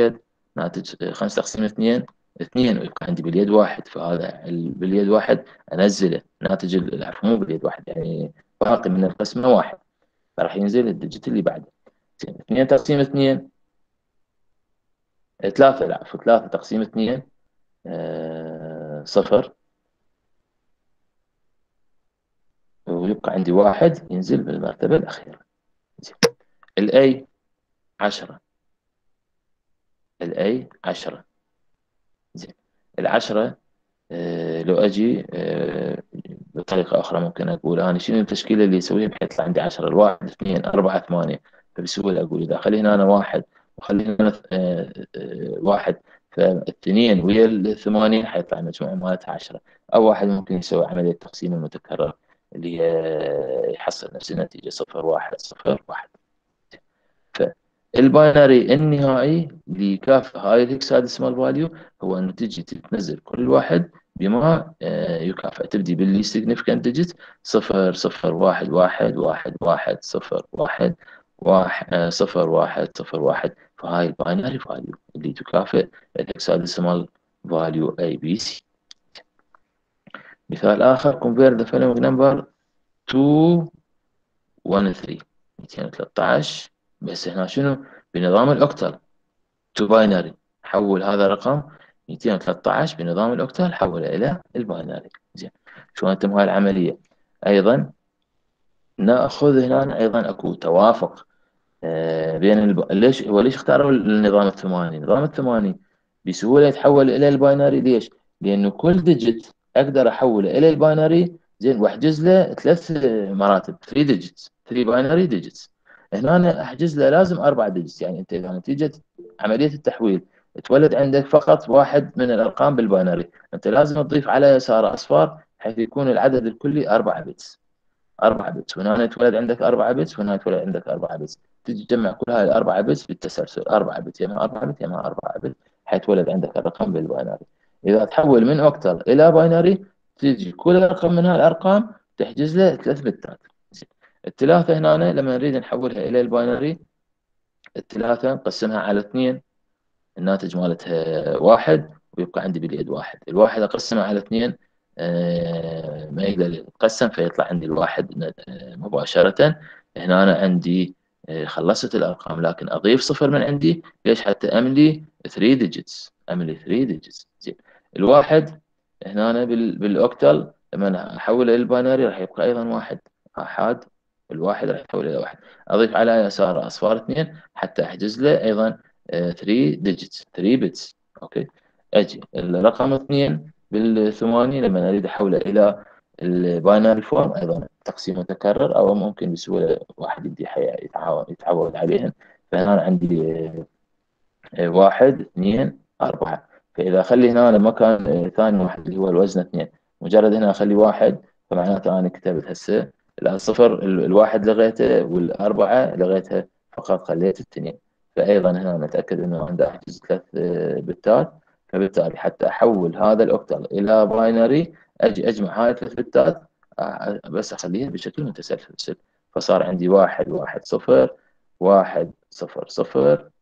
ناتج خمسة تقسيم اثنين اثنين، ويبقى عندي باليد واحد، فهذا باليد واحد أنزله، ناتج العفو مو باليد واحد يعني باقي من القسمة واحد، فراح ينزل الديجيت اللي بعده. اثنين تقسيم اثنين ثلاثة، لا عفوا ثلاثة تقسيم اثنين آه صفر، ويبقى عندي واحد ينزل بالمرتبة الأخيرة. الأي عشرة، الأي عشرة. زين العشرة آه لو أجي آه بطريقة أخرى ممكن أقول أنا شنو التشكيلة اللي أسويها بحيث يطلع عندي عشرة، الواحد اثنين أربعة ثمانية، فبسهولة أقول إذا أخلي هنا أنا واحد وأخلي هنا آه آه واحد، فالاثنين ويا الثمانية حيطلع المجموع مالتها عشرة. أو واحد ممكن يسوي عملية تقسيم المتكرر اللي هي يحصل نفس النتيجة صفر واحد صفر واحد. فالباينري النهائي لكافة هاي الهكساديسمال فاليو هو أن تجي تنزل كل واحد بما آه، يكافئ، تبدي باللي significant digit صفر صفر واحد واحد واحد واحد صفر واحد واحد آه، صفر واحد صفر واحد، فهاي الباينري فاليو اللي تكافئ الهكساديسمال فاليو A B C. مثال آخر compare the following number to واحد ثلاثة، مئتين وثلاثة عشر، بس هنا شنو بنظام الأوكتال تو باينري، حول هذا الرقم مئتين وثلاثة عشر بنظام الأوكتال حوله إلى الباينري. زين شلون تتم هاي العملية؟ أيضا نأخذ هنا أيضا أكو توافق آه بين الب... ليش هو ليش اختاروا النظام الثماني؟ النظام الثماني بسهولة يتحول إلى الباينري، ليش؟ لأنه كل ديجيت أقدر أحوله إلى الباينري زين، وأحجز له ثلاث مراتب ثلاثة ديجيتس، ثلاثة باينري ديجيتس. هنا أنا أحجز له لازم أربعة ديجيتس، يعني أنت إذا نتيجة عملية التحويل تولد عندك فقط واحد من الأرقام بالباينري، أنت لازم تضيف على يسار أصفار حيث يكون العدد الكلي أربعة بيتس، أربعة بتس، وهنا يتولد عندك أربعة بتس، وهنا يتولد عندك أربعة بتس، تجي تجمع كل هاي الأربعة بتس بالتسلسل، أربعة بت يما أربعة بت يما أربعة بت، حيتولد عندك الرقم بالباينري. إذا تحول من أوكتل إلى باينري تجي كل رقم من هاي الأرقام تحجز له ثلاث بتات. الثلاثة هنا لما نريد نحولها إلى الباينري، الثلاثة نقسمها على اثنين، الناتج مالتها واحد، ويبقى عندي باليد واحد، الواحد أقسمه على اثنين آه، ما يقدر يتقسم فيطلع عندي الواحد آه، مباشرة. هنا أنا عندي آه، خلصت الأرقام، لكن أضيف صفر من عندي ليش؟ حتى أملي ثلاثة ديجيتس، أملي ثلاثة ديجيتس. زين الواحد هنا أنا بالأوكتل لما أحوله إلى الباينري راح يبقى أيضا واحد، أحد الواحد راح يتحول إلى واحد، أضيف على يسار أصفار اثنين حتى أحجز له أيضا ثلاثة ديجيتس، ثلاثة بتس. اوكي اجي الرقم اثنين بالثمانية لما اريد احوله الى الباينري فورم، ايضا تقسيم متكرر او ممكن بسهوله واحد يبدي يتعود يتعود عليهم. فهنا عندي آه، واحد اثنين أربعة، فإذا أخلي هنا مكان آه، ثاني واحد اللي هو الوزن اثنين، مجرد هنا أخلي واحد فمعناته أنا كتبت هسه الصفر الواحد لغيته والأربعة لغيتها، فقط خليت الاثنين. فأيضا هنا نتأكد أنه عنده أحجز ثلاث آه، بتات، فبالتالي حتى أحول هذا الأوكتال إلى باينري أجي أجمع هاي الثلاث بتات آه، بس أخليها بشكل متسلسل، فصار عندي واحد واحد صفر واحد صفر صفر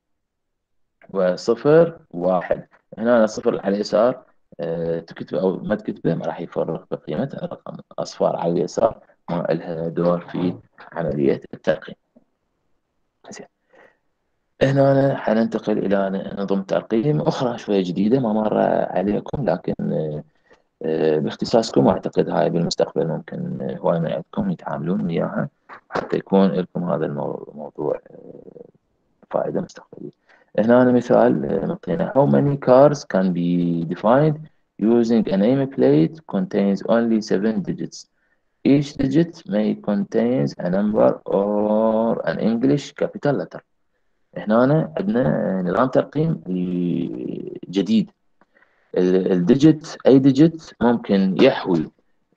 وصفر واحد. هنا أنا صفر على اليسار أه تكتبه أو ما تكتبه ما راح يفرق بقيمته، رقم أصفار على اليسار ما لها دور في عملية الترقيم. زين هنا أنا حننتقل إلى نظم ترقيم أخرى شوية جديدة ما مر عليكم، لكن أه باختصاصكم وأعتقد هاي بالمستقبل ممكن هواي ما عندكم يتعاملون وياها حتى يكون لكم هذا الموضوع فائدة مستقبلية. هنا أنا مثال نعطينا how many cars can be defined using a nameplate contains only seven digits, each digit may contains a number or an English capital letter. هنا أنا عندنا نظام ترقيم جديد، الديجيت أي ديجيت ممكن يحوي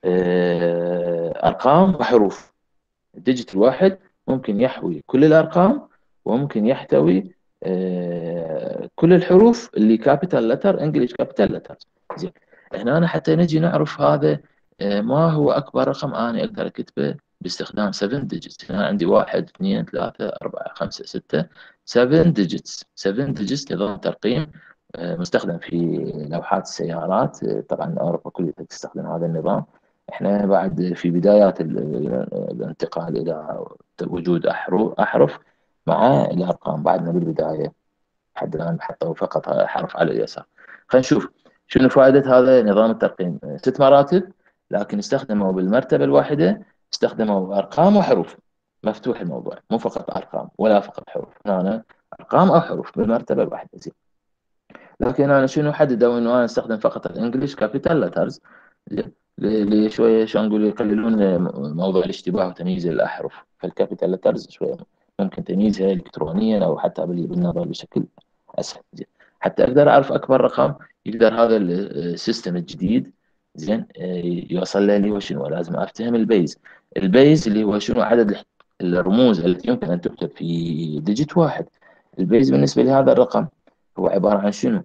أرقام وحروف، الديجيت الواحد ممكن يحوي كل الأرقام وممكن يحتوي آه كل الحروف اللي كابيتال لتر انجلش كابيتال لتر. زين هنا أنا حتى نجي نعرف هذا آه ما هو أكبر رقم أنا أقدر أكتبه باستخدام سبعة ديجيتس. هنا عندي واحد اثنين ثلاثة أربعة خمسة ستة سبعة ديجيتس. سبعة ديجيتس نظام ترقيم آه، مستخدم في لوحات السيارات. آه، طبعا أوروبا كلها تستخدم هذا النظام. احنا بعد في بدايات ال- ال- الانتقال إلى وجود أحرف أحرف مع الأرقام، بعدنا بالبداية. لحد الآن حطوا فقط حرف على اليسار. خلينا نشوف شنو فائدة هذا نظام الترقيم. ست مراتب، لكن استخدموا بالمرتبة الواحدة استخدموا أرقام وحروف. مفتوح الموضوع، مو فقط أرقام ولا فقط حروف، هنا أرقام أو حروف بالمرتبة الواحدة زين. لكن أنا شنو حددوا إنه أنا أستخدم فقط الإنجليش كابيتال لترز، لشوية شو نقول يقللون موضوع الاشتباه وتمييز الأحرف. فالكابيتال لترز شوية ممكن تمييزها إلكترونيا أو حتى بالنظر بشكل اسهل زين. حتى اقدر اعرف اكبر رقم يقدر هذا السيستم الجديد زين آه، يوصل له، اللي هو شنو؟ لازم افتهم البيز. البيز اللي هو شنو؟ عدد الح- الرموز التي يمكن ان تكتب في ديجيت واحد. البيز بالنسبه لهذا الرقم هو عباره عن شنو؟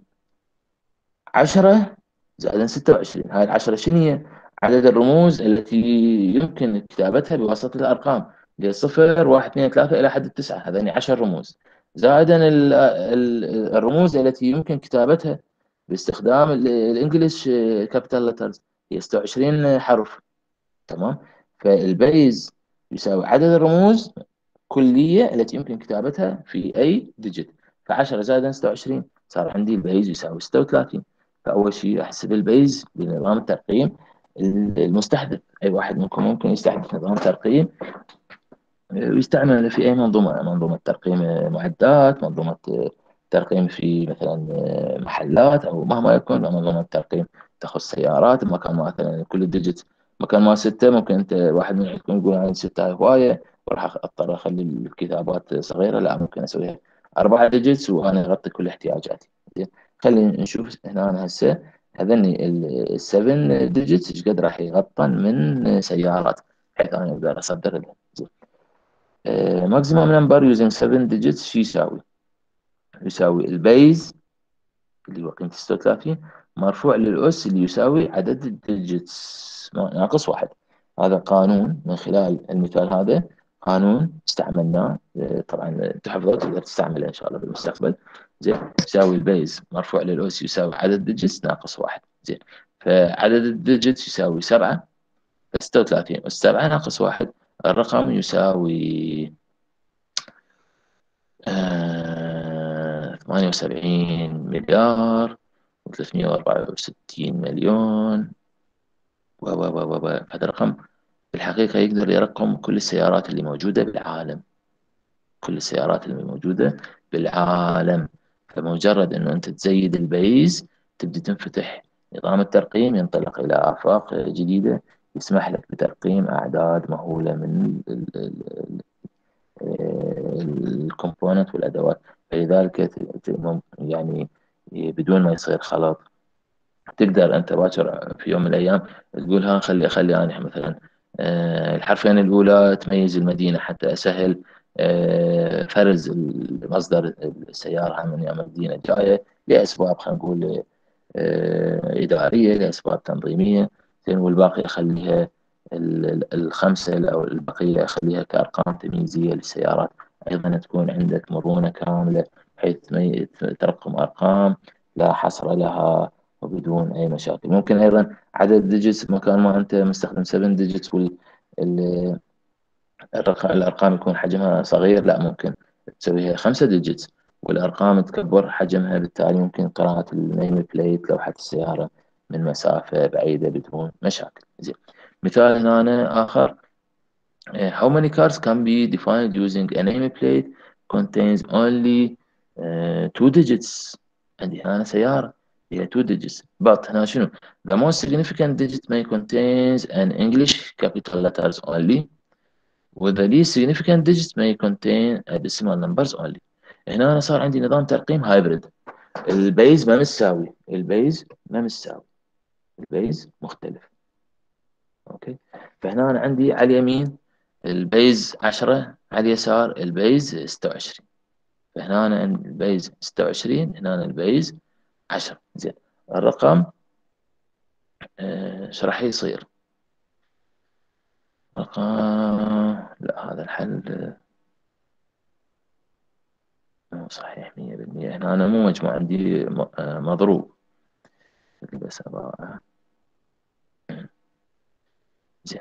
عشرة زائد ستة وعشرين. هاي العشرة شنو هي؟ عدد الرموز التي يمكن كتابتها بواسطة الأرقام، اللي هي صفر واحد اثنين ثلاثة إلى حد التسعة. هذين عشر رموز، زائدا ال- ال- الرموز التي يمكن كتابتها باستخدام ال- الإنجليش كابيتال لترز، هي ستة وعشرين حرف. تمام. فالبيز يساوي عدد الرموز كلية التي يمكن كتابتها في أي ديجيت. فعشرة زائد ستة وعشرين صار عندي البيز يساوي ستة وثلاثين. فأول شيء أحسب البيز بنظام الترقيم المستحدث. أي واحد منكم ممكن يستحدث نظام ترقيم ويستعمل في أي منظومة، منظومة ترقيم معدات، منظومة ترقيم في مثلا محلات، أو مهما يكون منظومة ترقيم تخص سيارات. مكان مثلا كل الديجيت مكان ما ستة، ممكن أنت واحد من عندكم يقول أنا ستة هاي هواية وراح أضطر أخلي الكتابات صغيرة. لا، ممكن أسويها أربعة ديجيتس وأنا أغطي كل احتياجاتي. زين. خلينا نشوف هنا. أنا هسه هذني السفن ديجيتس ايش قد راح يغطن من سيارات، بحيث أنا أقدر أصدر لهم. ماكسيموم نمبر يوزنج سبعة ديجيتس شو يساوي؟ يساوي البيز اللي هو قيمة ستة وثلاثين مرفوع للأس اللي يساوي عدد الديجيتس ناقص واحد. هذا قانون من خلال المثال هذا، قانون استعملناه. آه، طبعا تحفظه تقدر تستعمله إن شاء الله بالمستقبل. زين. يساوي البيز مرفوع للأس يساوي عدد الديجيتس ناقص واحد. زين. فعدد الديجيتس يساوي سبعة، ستة وثلاثين أس سبعة ناقص واحد، الرقم يساوي آه، ثمانية وسبعين مليار وثلاثمئة وأربعة وستين مليون و و و و و. هذا رقم في الحقيقة يقدر يرقم كل السيارات اللي موجودة بالعالم، كل السيارات اللي موجودة بالعالم. فمجرد انه انت تزيد البيز تبدي تنفتح نظام الترقيم، ينطلق الى آفاق جديدة، يسمح لك بترقيم أعداد مهولة من الكومبوننت والادوات. فلذلك ت- ت- يعني بدون ما يصير خلط، تقدر انت باكر في يوم من الايام تقول ها خلي خلي انا مثلا آه، الحرفين الاولى تميز المدينه حتى اسهل آه، فرز مصدر السياره من يوم المدينه الجايه لاسباب خلينا نقول آه، إدارية، لأسباب تنظيمية. زين. والباقي أخليها ال- ال- الخمسة أو البقية أخليها كأرقام تمييزية للسيارات. أيضا تكون عندك مرونة كاملة بحيث تمي- ترقم أرقام لا حصر لها وبدون أي مشاكل. ممكن أيضا عدد ديجيتس مكان ما أنت مستخدم سبعة ديجيتس الرقم الأرقام يكون حجمها صغير، لا ممكن تسويها خمسة ديجيتس والأرقام تكبر حجمها، بالتالي ممكن قراءة النيم بليت لوحة السيارة من مسافة بعيدة بدون مشاكل. زين. مثال هنا آخر. Uh, how many cars can be defined using a nameplate contains only uh, two digits. عندي هنا سيارة هي two digits but هنا شنو the most significant digit may contains an English capital letters only with the least significant digits may contain a decimal numbers only. هنا أنا صار عندي نظام ترقيم هايبريد. البيز ما مساوي، البيز ما مساوي، البيز مختلف. اوكي. فهنا أنا عندي على اليمين البيز عشرة، على اليسار البيز ستة وعشرين. فهنا أنا عندي البيز ستة وعشرين، هنا أنا البيز عشرة. زين. الرقم آه، ايش راح يصير؟ رقم، لا هذا الحل مو صحيح مية بالمية. هنا أنا مو مجموع، عندي م- آه، مضروب. بس أبغى- زين.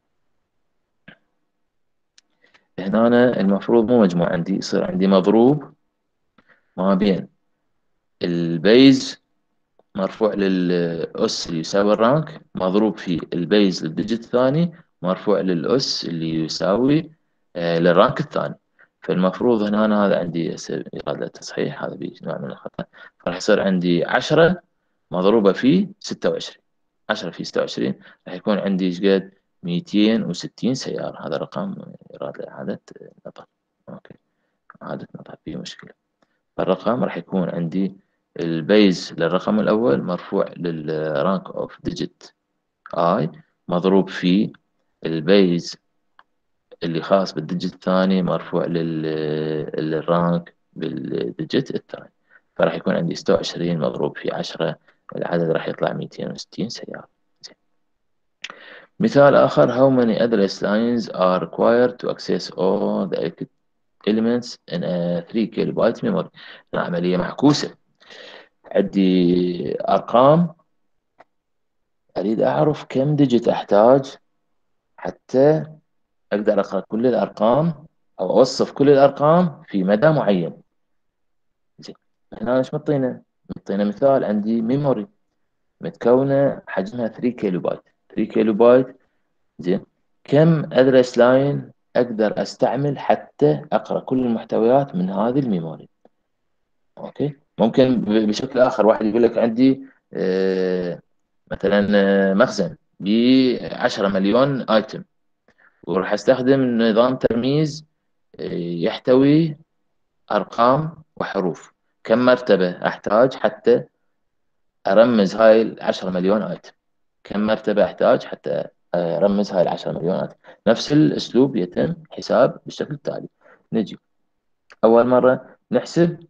هنا أنا المفروض مو مجموع، عندي يصير عندي مضروب ما بين البيز مرفوع للأس اللي يساوي الرانك، مضروب في البيز للديجيت الثاني مرفوع للأس اللي يساوي آه، للرانك الثاني. فالمفروض هنا أنا هذا عندي هسه إرادة تصحيح، هذا بيجي نوع من الخطأ. فراح يصير عندي عشرة مضروبة في ستة وعشرين. عشرة في ستة وعشرين راح يكون عندي ايش قد؟ مئتين وستين سيارة. هذا رقم يراد لإعادة نظر. أوكي، إعادة نظر في مشكلة. فالرقم راح يكون عندي البيز للرقم الأول مرفوع للرانك أوف ديجيت آي، مضروب في البيز اللي خاص بالديجيت الثاني مرفوع لل للرانك بالديجيت الثاني. فراح يكون عندي ستة وعشرين مضروب في عشرة، العدد راح يطلع مئتين وستين سيارة. زين. مثال آخر: how many address lines are required to access all the elements in a three kilobyte memory. عملية معكوسة، عندي أرقام، أريد أعرف كم ديجيت أحتاج حتى أقدر أقرأ كل الأرقام أو أوصف كل الأرقام في مدى معين. زين. هنا إيش مطينا؟ مطينا مثال، عندي ميموري متكونة حجمها ثري كيلو بايت. ثري كيلو بايت. زين. كم أدرس لاين أقدر أستعمل حتى أقرأ كل المحتويات من هذه الميموري؟ أوكي. ممكن ب- بشكل آخر واحد يقول لك عندي آه، مثلا آه، مخزن ب عشرة مليون ايتم، وراح استخدم نظام ترميز آه، يحتوي ارقام وحروف. كم مرتبة احتاج حتى ارمز هاي ال عشرة مليون ايتم؟ كم مرتبة احتاج حتى ارمز هاي ال عشرة مليون ايتم؟ نفس الاسلوب يتم حساب بالشكل التالي. نجي اول مرة نحسب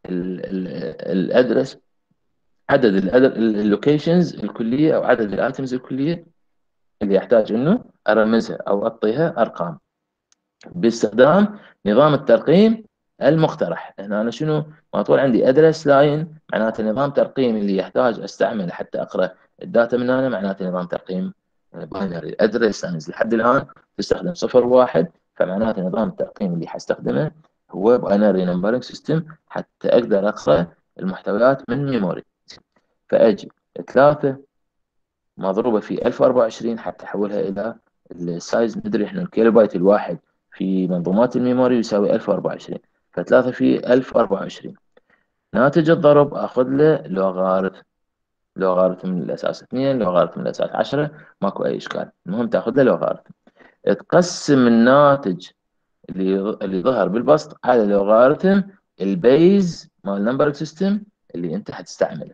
الادرس، عدد اللوكيشنز الكلية او عدد الايتمز الكلية اللي يحتاج انه ارمزها او اعطيها ارقام باستخدام نظام الترقيم المقترح. هنا أنا شنو مطول عندي؟ ادرس لاين، معناته نظام ترقيم اللي يحتاج استعمل حتى اقرا الداتا من هنا، معناته نظام ترقيم باينري. ادرس لاينز لحد الان تستخدم صفر واحد، فمعناته نظام الترقيم اللي حستخدمه هو باينري نمبرنج سيستم حتى اقدر اقرا المحتويات من ميموري. فاجي ثلاثة مضروبة في ألف وأربعة وعشرين حتى أحولها إلى السايز. ندري إحنا الكيلو بايت الواحد في منظومات الميموري يساوي ألف وأربعة وعشرين، فثلاثة في ألف وأربعة وعشرين. ناتج الضرب آخذ له لوغاريتم. لوغاريتم من الأساس اثنين، لوغاريتم من الأساس عشرة، ماكو أي إشكال. المهم تأخذ له لوغاريتم، تقسم الناتج اللي اللي ظهر بالبسط على لوغاريتم البيز مال نمبر سيستم اللي أنت حتستعمله.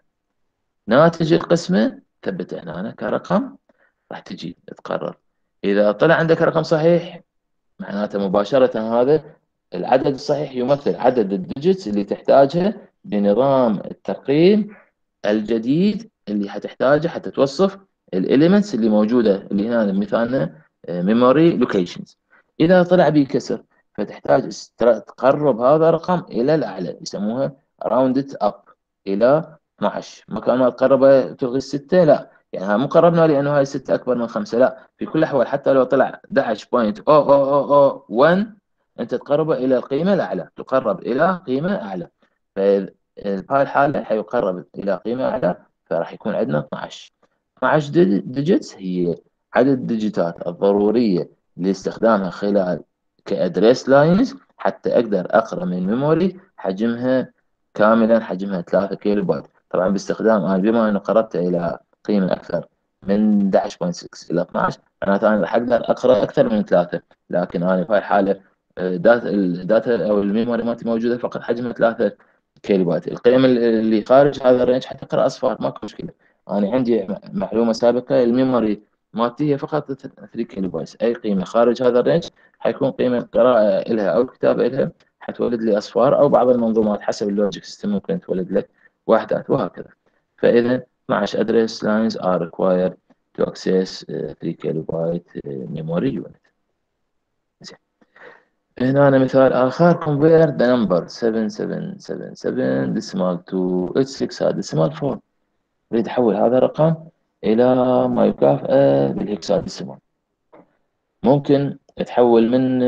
ناتج القسمة ثبته هنا كرقم، راح تجي تقرر. إذا طلع عندك رقم صحيح معناته مباشرة هذا العدد الصحيح يمثل عدد الديجيتس اللي تحتاجها بنظام الترقيم الجديد اللي حتحتاجه حتى توصف الاليمنتس اللي موجودة اللي هنا مثالنا ميموري لوكيشنز. إذا طلع به كسر فتحتاج تقرب هذا الرقم إلى الأعلى، يسموها راوند ات اب إلى اثناشر. ما كان ما تقربه تلغي الستة، لا، يعني ها مو قربنا لأنه هاي الستة أكبر من خمسة، لا، في كل الأحوال حتى لو طلع احد عشر فاصلة صفر صفر صفر واحد أنت تقربه إلى القيمة الأعلى، تقرب إلى قيمة أعلى. فهاي الحالة حيقرب إلى قيمة أعلى، فراح يكون عندنا اثناشر. اثناشر ديجيتس هي عدد الديجيتات الضرورية لاستخدامها خلال كأدريس لاينز حتى أقدر أقرأ من ميموري حجمها كاملا، حجمها ثلاثة كيلو بايت. طبعا باستخدام أنا بما أنه قربت إلى قيمة أكثر من احد عشر فاصلة ستة إلى اثناشر، معناته أنا راح أقدر أقرأ أكثر من ثلاثة. لكن أنا في هاي الحالة آه، داتا الداتا أو الميموري مالتي موجودة فقط حجمها ثلاثة كيلو بايت. القيم اللي خارج هذا الرينج حتى أقرأ أصفار ماكو مشكلة. أنا عندي معلومة سابقة، الميموري مالتي هي فقط ثري كيلو بايت. أي قيمة خارج هذا الرينج حيكون قيمة قراءة لها أو كتابة لها حتولد لي أصفار، أو بعض المنظومات حسب اللوجيك سيستم ممكن تولد لك وحدات وهكذا. فإذا اثناشر address lines are required to access uh, three kilobyte uh, memory unit. زين. هنا أنا مثال آخر compare the number seven seven seven seven decimal to six decimal four. أريد أحول هذا الرقم إلى ما يكافئه بالهكساديسيمال. ممكن تحول من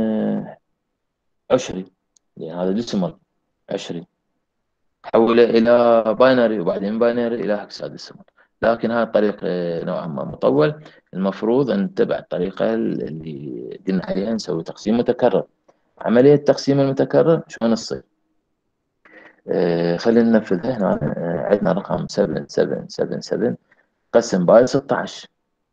عشري لأن هذا ديسيمال عشري، تحوله إلى باينري وبعدين باينري إلى هكساديسيمال، لكن هذا الطريق نوعا ما مطول. المفروض أن نتبع الطريقة اللي قلنا عليها، نسوي تقسيم متكرر. عملية التقسيم المتكرر شلون تصير؟ آه خلينا ننفذها هنا. آه عندنا رقم سبعة سبعة سبعة سبعة قسم باي ستة عشر،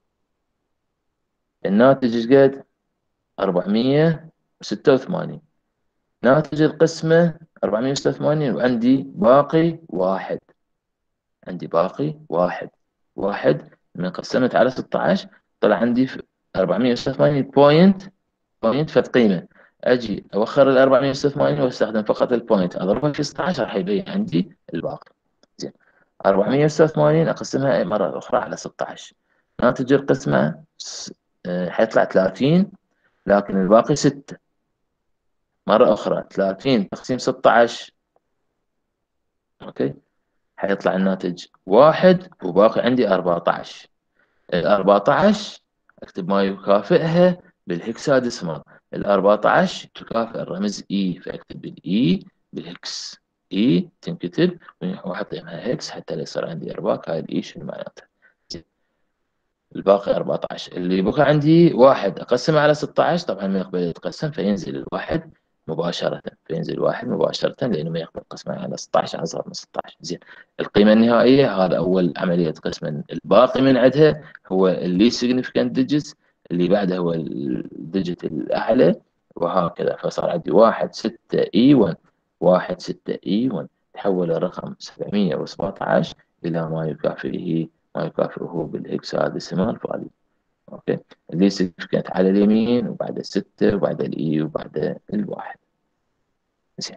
الناتج ايش قد؟ أربعمية وستة وثمانين. ناتج القسمة أربعمية وستة وثمانين وعندي باقي واحد، عندي باقي واحد. واحد من قسمت على ستة عشر طلع عندي في أربعمية وستة وثمانين بوينت بوينت فد قيمة. أجي أوخر ال أربعمية وستة وثمانين وأستخدم فقط البوينت، أضربها في ستة عشر راح يبين عندي الباقي. زين، أربعمية وستة وثمانين أقسمها مرة أخرى على ستة عشر، ناتج القسمة حيطلع ثلاثين لكن الباقي ستة. مرة أخرى ثلاثين تقسيم ستة عشر، أوكي، حيطلع الناتج واحد وباقي عندي أربعة عشر. ال أربعة عشر أكتب ما يكافئها بالهكساديسمال. ال أربعة عشر تكافئ الرمز إي، فأكتب بالإي بالهكس. إي تنكتب وأحط لها هكس حتى لا يصير عندي إرباك. هاي الإي شنو معناتها؟ الباقي أربعة عشر. اللي بقى عندي واحد أقسمه على ستة عشر، طبعا ما يقبل يتقسم فينزل الواحد مباشرة، فينزل الواحد مباشرة لأنه ما يقبل قسمه على ستة عشر، أصغر من ستة عشر. زين، القيمة النهائية هذا أول عملية قسم. الباقي من عندها هو اللي significant digits، اللي بعده هو الديجيت الأعلى، وهكذا. فصار عندي واحد ستة إي واحد، واحد ستة إي واحد، تحول الرقم سبعمية وسبعة عشر إلى ما يكافئه ما يكافئه بالهكساديسيمال فاليو. اوكي، اللي كانت على اليمين وبعد الستة وبعد الاي وبعد الواحد. زين،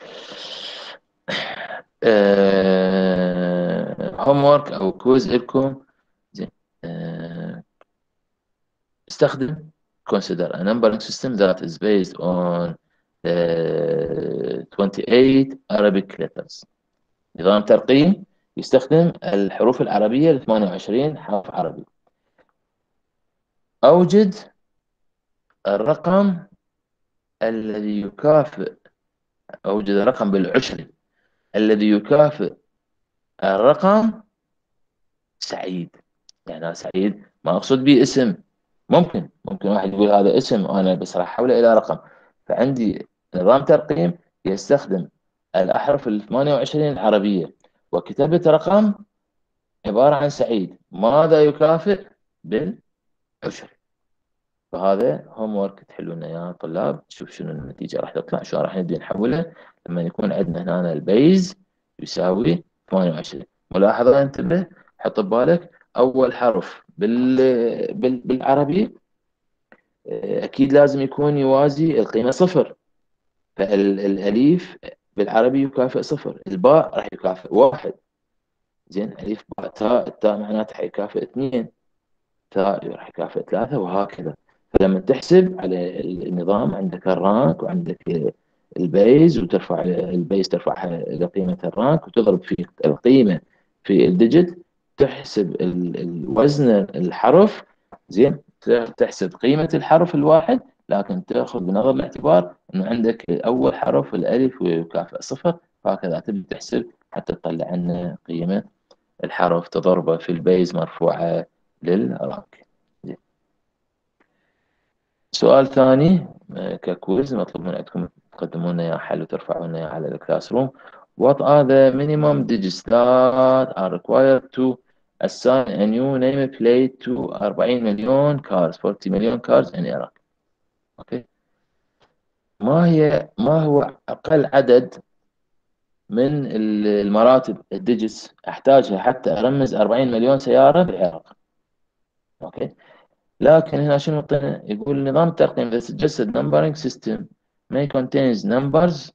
هوم ورك او كويز لكم. زين، أه استخدم consider a numbering system that is based on uh, twenty-eight Arabic letters. نظام ترقيم يستخدم الحروف العربية ل ثمانية وعشرين حرف عربي. أوجد الرقم الذي يكافئ، أوجد الرقم بالعشري الذي يكافئ الرقم سعيد. يعني أنا سعيد ما أقصد به اسم، ممكن ممكن واحد يقول هذا اسم أنا بس راح أحوله إلى رقم. فعندي نظام ترقيم يستخدم الأحرف ال ثمانية وعشرين العربية وكتابة رقم عبارة عن سعيد، ماذا يكافئ بالعشري. فهذا هوم ورك تحلونه يا طلاب، شوف شنو النتيجة راح تطلع، شو راح نبدي نحولها لما يكون عندنا هنا البيز يساوي ثمانية وعشرين. ملاحظة انتبه، حط ببالك أول حرف بال... بال... بالعربي أكيد لازم يكون يوازي القيمة صفر، فالأليف بالعربي يكافئ صفر، الباء راح يكافئ واحد. زين، أليف باء تاء، التاء معناته حيكافئ اثنين، تاء راح يكافئ ثلاثة، وهكذا. فلما تحسب على النظام عندك الرانك وعندك البيز، وترفع البيز ترفعها إلى قيمة الرانك وتضرب في القيمة في الديجيت، تحسب الوزن الحرف. زين، تحسب قيمة الحرف الواحد، لكن تأخذ بنظر الاعتبار أنه عندك أول حرف الألف ويكافئ صفر، فهكذا تبي تحسب حتى تطلع عنا قيمة الحرف تضربه في البيز مرفوعة للرانك. سؤال ثاني ككويز مطلوب من عندكم تقدمون لنا إياه حل وترفعون لنا إياه على الكلاس روم. What are the minimum digits that are required to assign a new nameplate to أربعين مليون cars أربعين مليون cars in Iraq؟ أوكي، ما هي ما هو أقل عدد من المراتب الديجيتس أحتاجها حتى أرمز أربعين مليون سيارة بالعراق؟ أوكي، لكن هنا شنو معطينا؟ يقول نظام الترقيم the suggested numbering system may contains numbers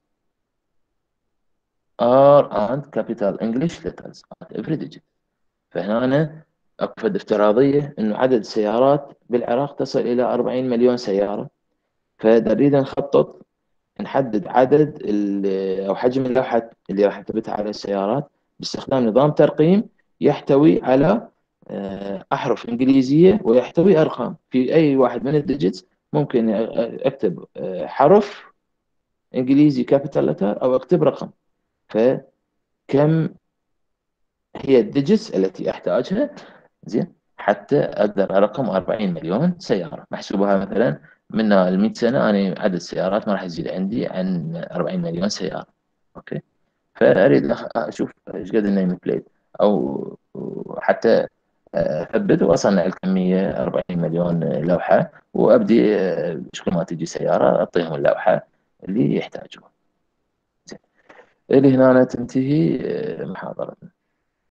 are and capital English letters at every digit. فهنا اكو فد افتراضية انه عدد السيارات بالعراق تصل الى أربعين مليون سيارة، فنريد نخطط نحدد عدد ال- او حجم اللوحة اللي راح نثبتها على السيارات باستخدام نظام ترقيم يحتوي على آه، احرف انجليزية ويحتوي ارقام. في اي واحد من الديجيتس ممكن اكتب آه، حرف انجليزي كابيتال لتر او اكتب رقم. فكم هي الديجيتس التي احتاجها، زين، حتى اقدر ارقم أربعين مليون سياره محسوبها مثلا من ال مئة سنه، انا عدد السيارات ما راح يزيد عندي عن أربعين مليون سياره. اوكي. فاريد أخ- اشوف ايش قد النيم بليت، او حتى اثبت واصنع الكميه أربعين مليون لوحه، وابدي آه، شكل ما تجي سياره اعطيهم اللوحه اللي يحتاجوها. زين. الى هنا تنتهي آه، محاضرتنا.